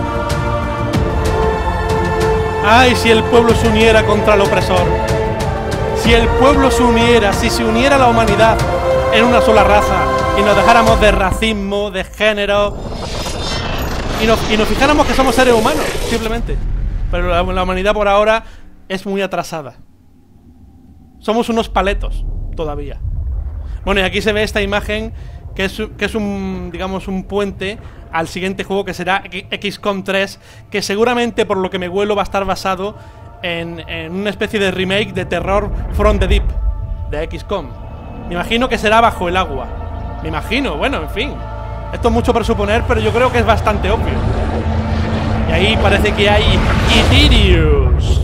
¡Ay, si el pueblo se uniera contra el opresor! Si el pueblo se uniera, si se uniera la humanidad en una sola raza y nos dejáramos de racismo, de género y nos fijáramos que somos seres humanos, simplemente. Pero la humanidad por ahora es muy atrasada. Somos unos paletos todavía. Bueno, y aquí se ve esta imagen que es un, digamos, un puente al siguiente juego, que será XCOM 3, que seguramente, por lo que me huelo, va a estar basado en una especie de remake de terror From the Deep de XCOM. Me imagino que será bajo el agua. Me imagino, bueno, en fin. Esto es mucho presuponer, pero yo creo que es bastante obvio. Y ahí parece que hay Ethereus.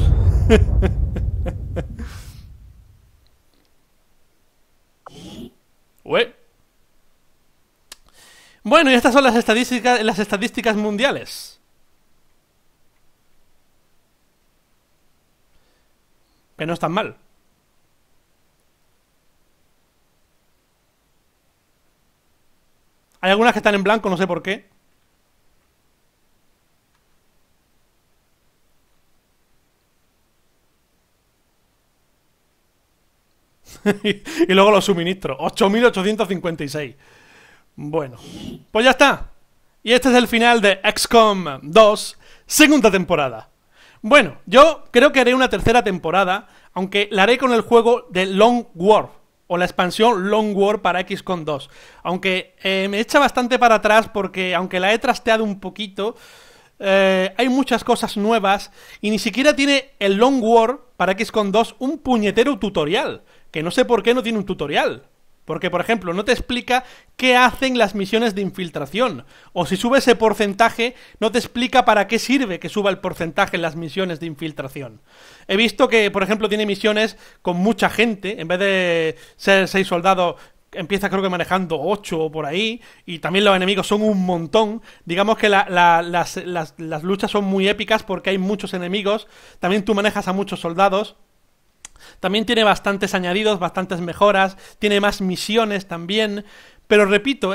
Bueno, y estas son las estadísticas mundiales. Que no están mal. Hay algunas que están en blanco, no sé por qué. Y luego los suministros, 8.856. Bueno, pues ya está. Y este es el final de XCOM 2, segunda temporada. Bueno, yo creo que haré una tercera temporada, aunque la haré con el juego de Long War, o la expansión Long War para XCOM 2. Aunque me echa bastante para atrás porque, aunque la he trasteado un poquito, hay muchas cosas nuevas y ni siquiera tiene el Long War para XCOM 2 un puñetero tutorial. Que no sé por qué no tiene un tutorial. Porque, por ejemplo, no te explica qué hacen las misiones de infiltración. O si sube ese porcentaje, no te explica para qué sirve que suba el porcentaje en las misiones de infiltración. He visto que, por ejemplo, tiene misiones con mucha gente. En vez de ser 6 soldados, empieza creo que manejando 8 o por ahí. Y también los enemigos son un montón. Digamos que las luchas son muy épicas porque hay muchos enemigos. También tú manejas a muchos soldados. También tiene bastantes añadidos, bastantes mejoras, tiene más misiones también, pero repito,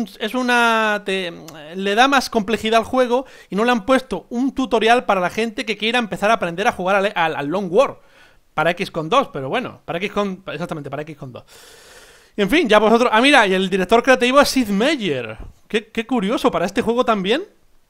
le da más complejidad al juego y no le han puesto un tutorial para la gente que quiera empezar a aprender a jugar al Long War. para XCOM 2, pero bueno, exactamente, para XCOM 2. Y en fin, ya vosotros... Ah, mira, y el director creativo es Sid Meier. Qué curioso, para este juego también.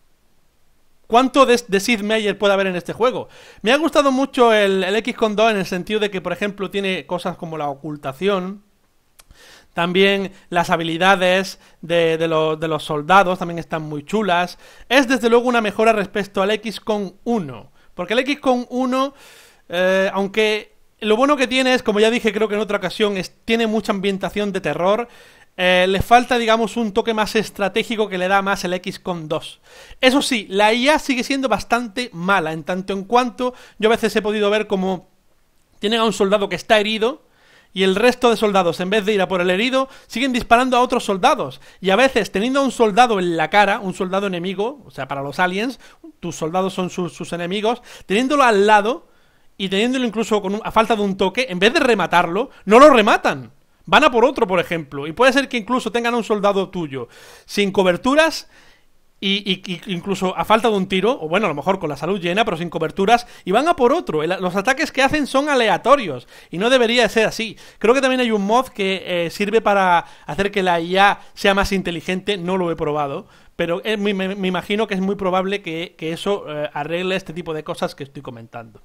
¿Cuánto de Sid Meier puede haber en este juego? Me ha gustado mucho el XCOM 2 en el sentido de que, por ejemplo, tiene cosas como la ocultación. También las habilidades de los soldados también están muy chulas. Es desde luego una mejora respecto al XCOM 1. Porque el XCOM 1, aunque lo bueno que tiene es, como ya dije creo que en otra ocasión, tiene mucha ambientación de terror. Le falta, digamos, un toque más estratégico que le da más el XCOM 2. Eso sí, la IA sigue siendo bastante mala, en tanto en cuanto yo a veces he podido ver como tienen a un soldado que está herido y el resto de soldados, en vez de ir a por el herido, siguen disparando a otros soldados. Y a veces, teniendo a un soldado en la cara, un soldado enemigo, o sea, para los aliens, tus soldados son sus enemigos, teniéndolo al lado y teniéndolo incluso a falta de un toque, en vez de rematarlo, no lo rematan. Van a por otro, por ejemplo. Y puede ser que incluso tengan a un soldado tuyo sin coberturas y incluso a falta de un tiro, o bueno, a lo mejor con la salud llena, pero sin coberturas, y van a por otro. Los ataques que hacen son aleatorios, y no debería ser así. Creo que también hay un mod que sirve para hacer que la IA sea más inteligente, no lo he probado, pero me imagino que es muy probable que eso arregle este tipo de cosas que estoy comentando.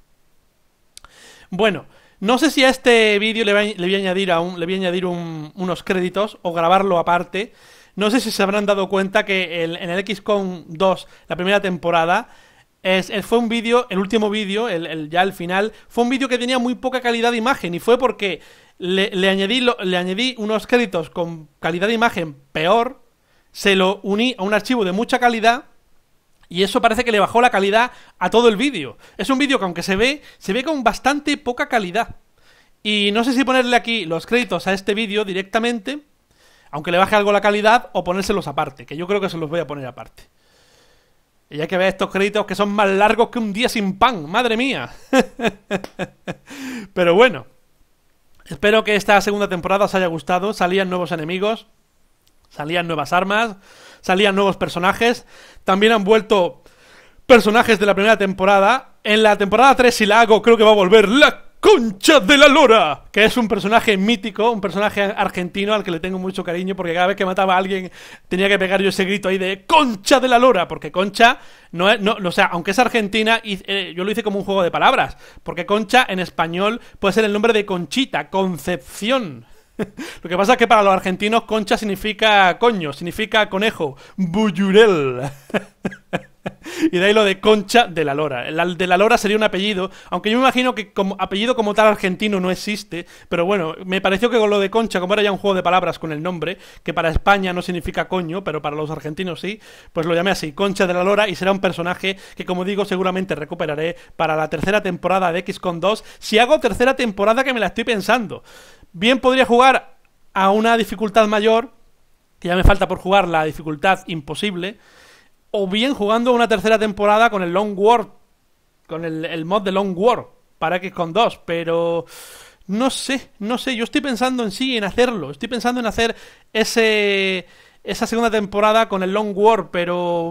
Bueno, no sé si a este vídeo le voy a añadir unos créditos o grabarlo aparte. No sé si se habrán dado cuenta que en el XCOM 2, la primera temporada, fue un vídeo, el último vídeo, ya el final, fue un vídeo que tenía muy poca calidad de imagen, y fue porque le añadí unos créditos con calidad de imagen peor, se lo uní a un archivo de mucha calidad, y eso parece que le bajó la calidad a todo el vídeo. Es un vídeo que aunque se ve con bastante poca calidad. Y no sé si ponerle aquí los créditos a este vídeo directamente, aunque le baje algo la calidad, o ponérselos aparte, que yo creo que se los voy a poner aparte. Y hay que ver estos créditos que son más largos que un día sin pan, madre mía. Pero bueno, espero que esta segunda temporada os haya gustado. Salían nuevos enemigos, salían nuevas armas, salían nuevos personajes. También han vuelto personajes de la primera temporada. En la temporada 3, si la hago, creo que va a volver la Concha de la Lora, que es un personaje mítico, un personaje argentino al que le tengo mucho cariño, porque cada vez que mataba a alguien tenía que pegar yo ese grito ahí de Concha de la Lora, porque Concha o sea, aunque es argentina, yo lo hice como un juego de palabras, porque Concha en español puede ser el nombre de Conchita, Concepción. Lo que pasa es que para los argentinos Concha significa coño, significa conejo, Buyurel. Y de ahí lo de Concha de la Lora. El de la Lora sería un apellido, aunque yo me imagino que como apellido como tal argentino no existe. Pero bueno, me pareció que con lo de Concha, como era ya un juego de palabras con el nombre, que para España no significa coño, pero para los argentinos sí, pues lo llamé así, Concha de la Lora, y será un personaje que, como digo, seguramente recuperaré para la tercera temporada de XCOM 2. Si hago tercera temporada, que me la estoy pensando. Bien podría jugar a una dificultad mayor, que ya me falta por jugar la dificultad imposible, o bien jugando una tercera temporada con el Long War, con el mod de Long War para XCOM 2, pero no sé, yo estoy pensando en hacerlo, estoy pensando en hacer esa segunda temporada con el Long War, pero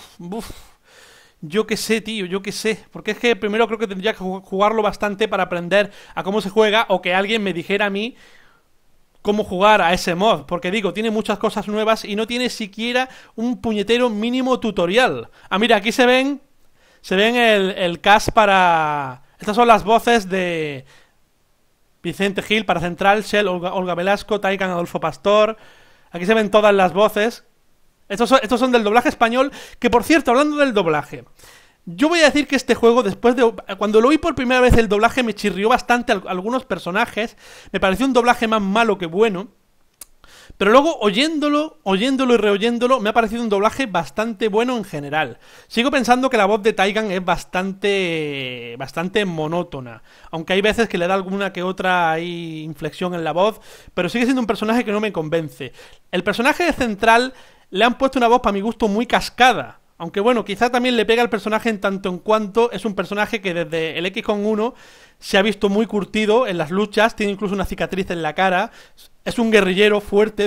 yo qué sé, tío, yo qué sé, porque es que primero creo que tendría que jugarlo bastante para aprender a cómo se juega, o que alguien me dijera a mí cómo jugar a ese mod, porque digo, tiene muchas cosas nuevas y no tiene siquiera un puñetero mínimo tutorial. Ah, mira, aquí se ven el cast para... Estas son las voces de Vicente Gil para Central, Shell, Olga Velasco, Taikan, Adolfo Pastor. Aquí se ven todas las voces. Estos son del doblaje español, que por cierto, hablando del doblaje, yo voy a decir que este juego, cuando lo oí por primera vez, el doblaje me chirrió bastante a algunos personajes. Me pareció un doblaje más malo que bueno. Pero luego, oyéndolo y reoyéndolo, me ha parecido un doblaje bastante bueno en general. Sigo pensando que la voz de Taigan es bastante monótona, aunque hay veces que le da alguna que otra inflexión en la voz, pero sigue siendo un personaje que no me convence. El personaje de Central le han puesto una voz, para mi gusto, muy cascada. Aunque bueno, quizá también le pega al personaje en tanto en cuanto es un personaje que desde el XCOM 1 se ha visto muy curtido en las luchas, tiene incluso una cicatriz en la cara, es un guerrillero fuerte,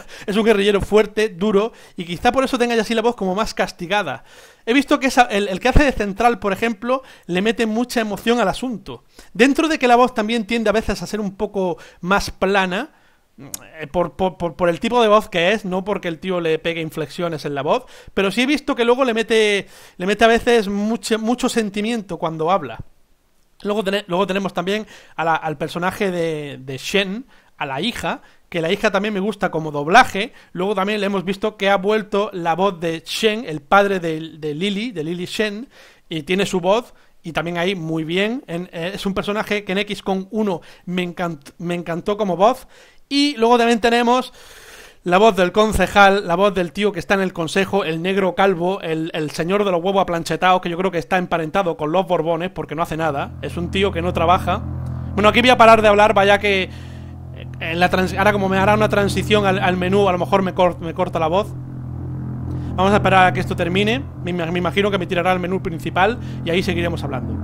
es un guerrillero fuerte, duro, y quizá por eso tenga ya así la voz como más castigada. He visto que el que hace de central, por ejemplo, le mete mucha emoción al asunto. Dentro de que la voz también tiende a veces a ser un poco más plana, por el tipo de voz que es, no porque el tío le pegue inflexiones en la voz, pero sí he visto que luego le mete a veces mucho sentimiento cuando habla. Luego tenemos también al personaje de Shen, a la hija, que la hija también me gusta como doblaje. Luego también le hemos visto que ha vuelto la voz de Shen, el padre de Lily Shen, y tiene su voz, y también ahí muy bien. Es un personaje que en XCOM 1 me encantó como voz. Y luego también tenemos la voz del concejal, la voz del tío que está en el consejo, el negro calvo, el señor de los huevos aplanchetados, que yo creo que está emparentado con los Borbones, porque no hace nada. Es un tío que no trabaja. Bueno, aquí voy a parar de hablar, vaya que ahora como me hará una transición al menú, a lo mejor me corta la voz. Vamos a esperar a que esto termine. Me imagino que me tirará al menú principal y ahí seguiremos hablando.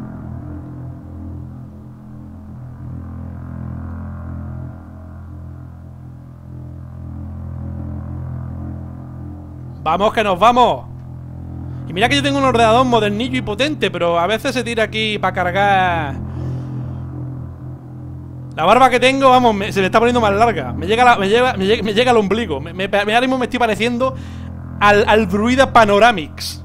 ¡Vamos que nos vamos! Y mira que yo tengo un ordenador modernillo y potente, pero a veces se tira aquí para cargar. La barba que tengo, vamos, se me está poniendo más larga. Me llega al ombligo. Ahora mismo me estoy pareciendo al druida Panoramix.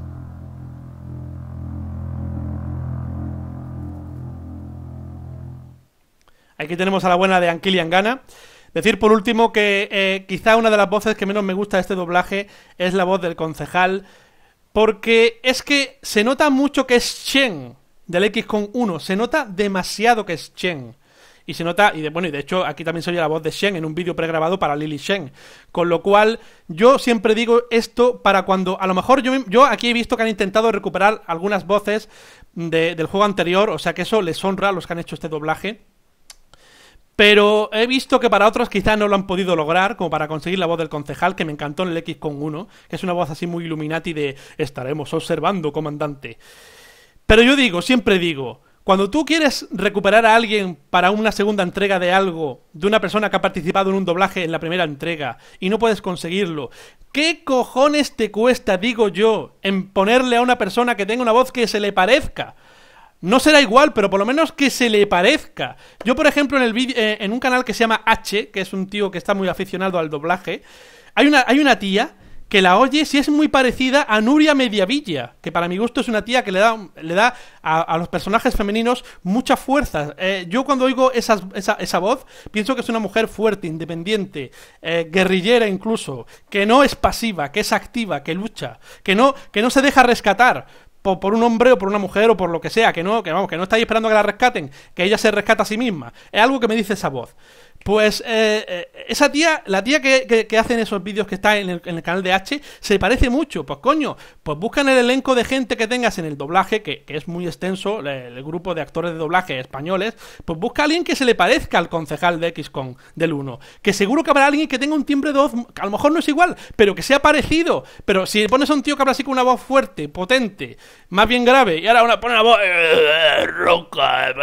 Aquí tenemos a la buena de Ankilian Gana. Decir por último que quizá una de las voces que menos me gusta de este doblaje es la voz del concejal, porque es que se nota mucho que es Shen del XCOM 1, se nota demasiado que es Shen. Y se nota, y de hecho aquí también se oye la voz de Shen en un vídeo pregrabado para Lily Shen. Con lo cual, yo siempre digo esto para cuando, a lo mejor yo aquí he visto que han intentado recuperar algunas voces del juego anterior, o sea que eso les honra a los que han hecho este doblaje. Pero he visto que para otros quizás no lo han podido lograr, como para conseguir la voz del concejal, que me encantó en el XCOM 1, que es una voz así muy Illuminati de estaremos observando, comandante. Pero yo siempre digo, cuando tú quieres recuperar a alguien para una segunda entrega de algo, de una persona que ha participado en un doblaje en la primera entrega, y no puedes conseguirlo, ¿qué cojones te cuesta, digo yo, en ponerle a una persona que tenga una voz que se le parezca? No será igual, pero por lo menos que se le parezca. Yo, por ejemplo, en un canal que se llama H, que es un tío que está muy aficionado al doblaje, hay una tía que la oye si es muy parecida a Nuria Mediavilla, que para mi gusto es una tía que le da a los personajes femeninos mucha fuerza. Yo cuando oigo esa voz, pienso que es una mujer fuerte, independiente, guerrillera incluso, que no es pasiva, que es activa, que lucha, que no se deja rescatar por un hombre o por una mujer o por lo que sea, que no está ahí esperando a que la rescaten, que ella se rescata a sí misma. Es algo que me dice esa voz. Pues esa tía, la tía que hace en esos vídeos que está en el canal de H, se parece mucho. Pues coño, pues buscan el elenco de gente que tengas en el doblaje, que es muy extenso, el grupo de actores de doblaje españoles, pues busca a alguien que se le parezca al concejal de XCOM del 1. Que seguro que habrá alguien que tenga un timbre de voz, que a lo mejor no es igual, pero que sea parecido. Pero si pones a un tío que habla así con una voz fuerte, potente, más bien grave, y ahora pone una voz ronca,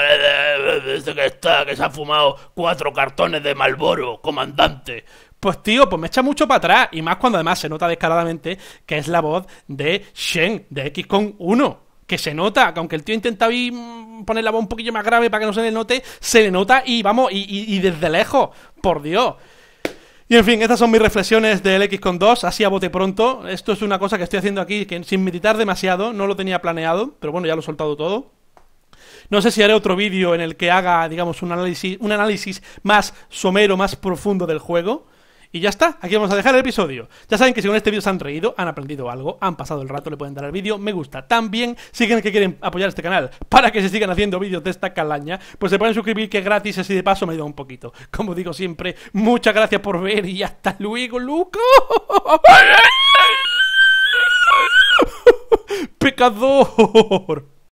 que se ha fumado 4 cartones de Marlboro, comandante. Pues tío, pues me echa mucho para atrás. Y más cuando además se nota descaradamente que es la voz de Shen, de XCOM 1. Que se nota, que aunque el tío intenta poner la voz un poquillo más grave para que no se le note, se le nota y vamos, y desde lejos, por Dios. Y en fin, estas son mis reflexiones del XCOM 2, así a bote pronto. Esto es una cosa que estoy haciendo aquí que sin meditar demasiado, no lo tenía planeado, pero bueno, ya lo he soltado todo. No sé si haré otro vídeo en el que haga, digamos, un análisis más somero, más profundo del juego. Y ya está, aquí vamos a dejar el episodio. Ya saben que si con este vídeo se han reído, han aprendido algo, han pasado el rato, le pueden dar al vídeo me gusta. También, si quieren apoyar este canal para que se sigan haciendo vídeos de esta calaña, pues se pueden suscribir, que es gratis, así de paso me ayuda un poquito. Como digo siempre, muchas gracias por ver y hasta luego, Luco. ¡Pecador!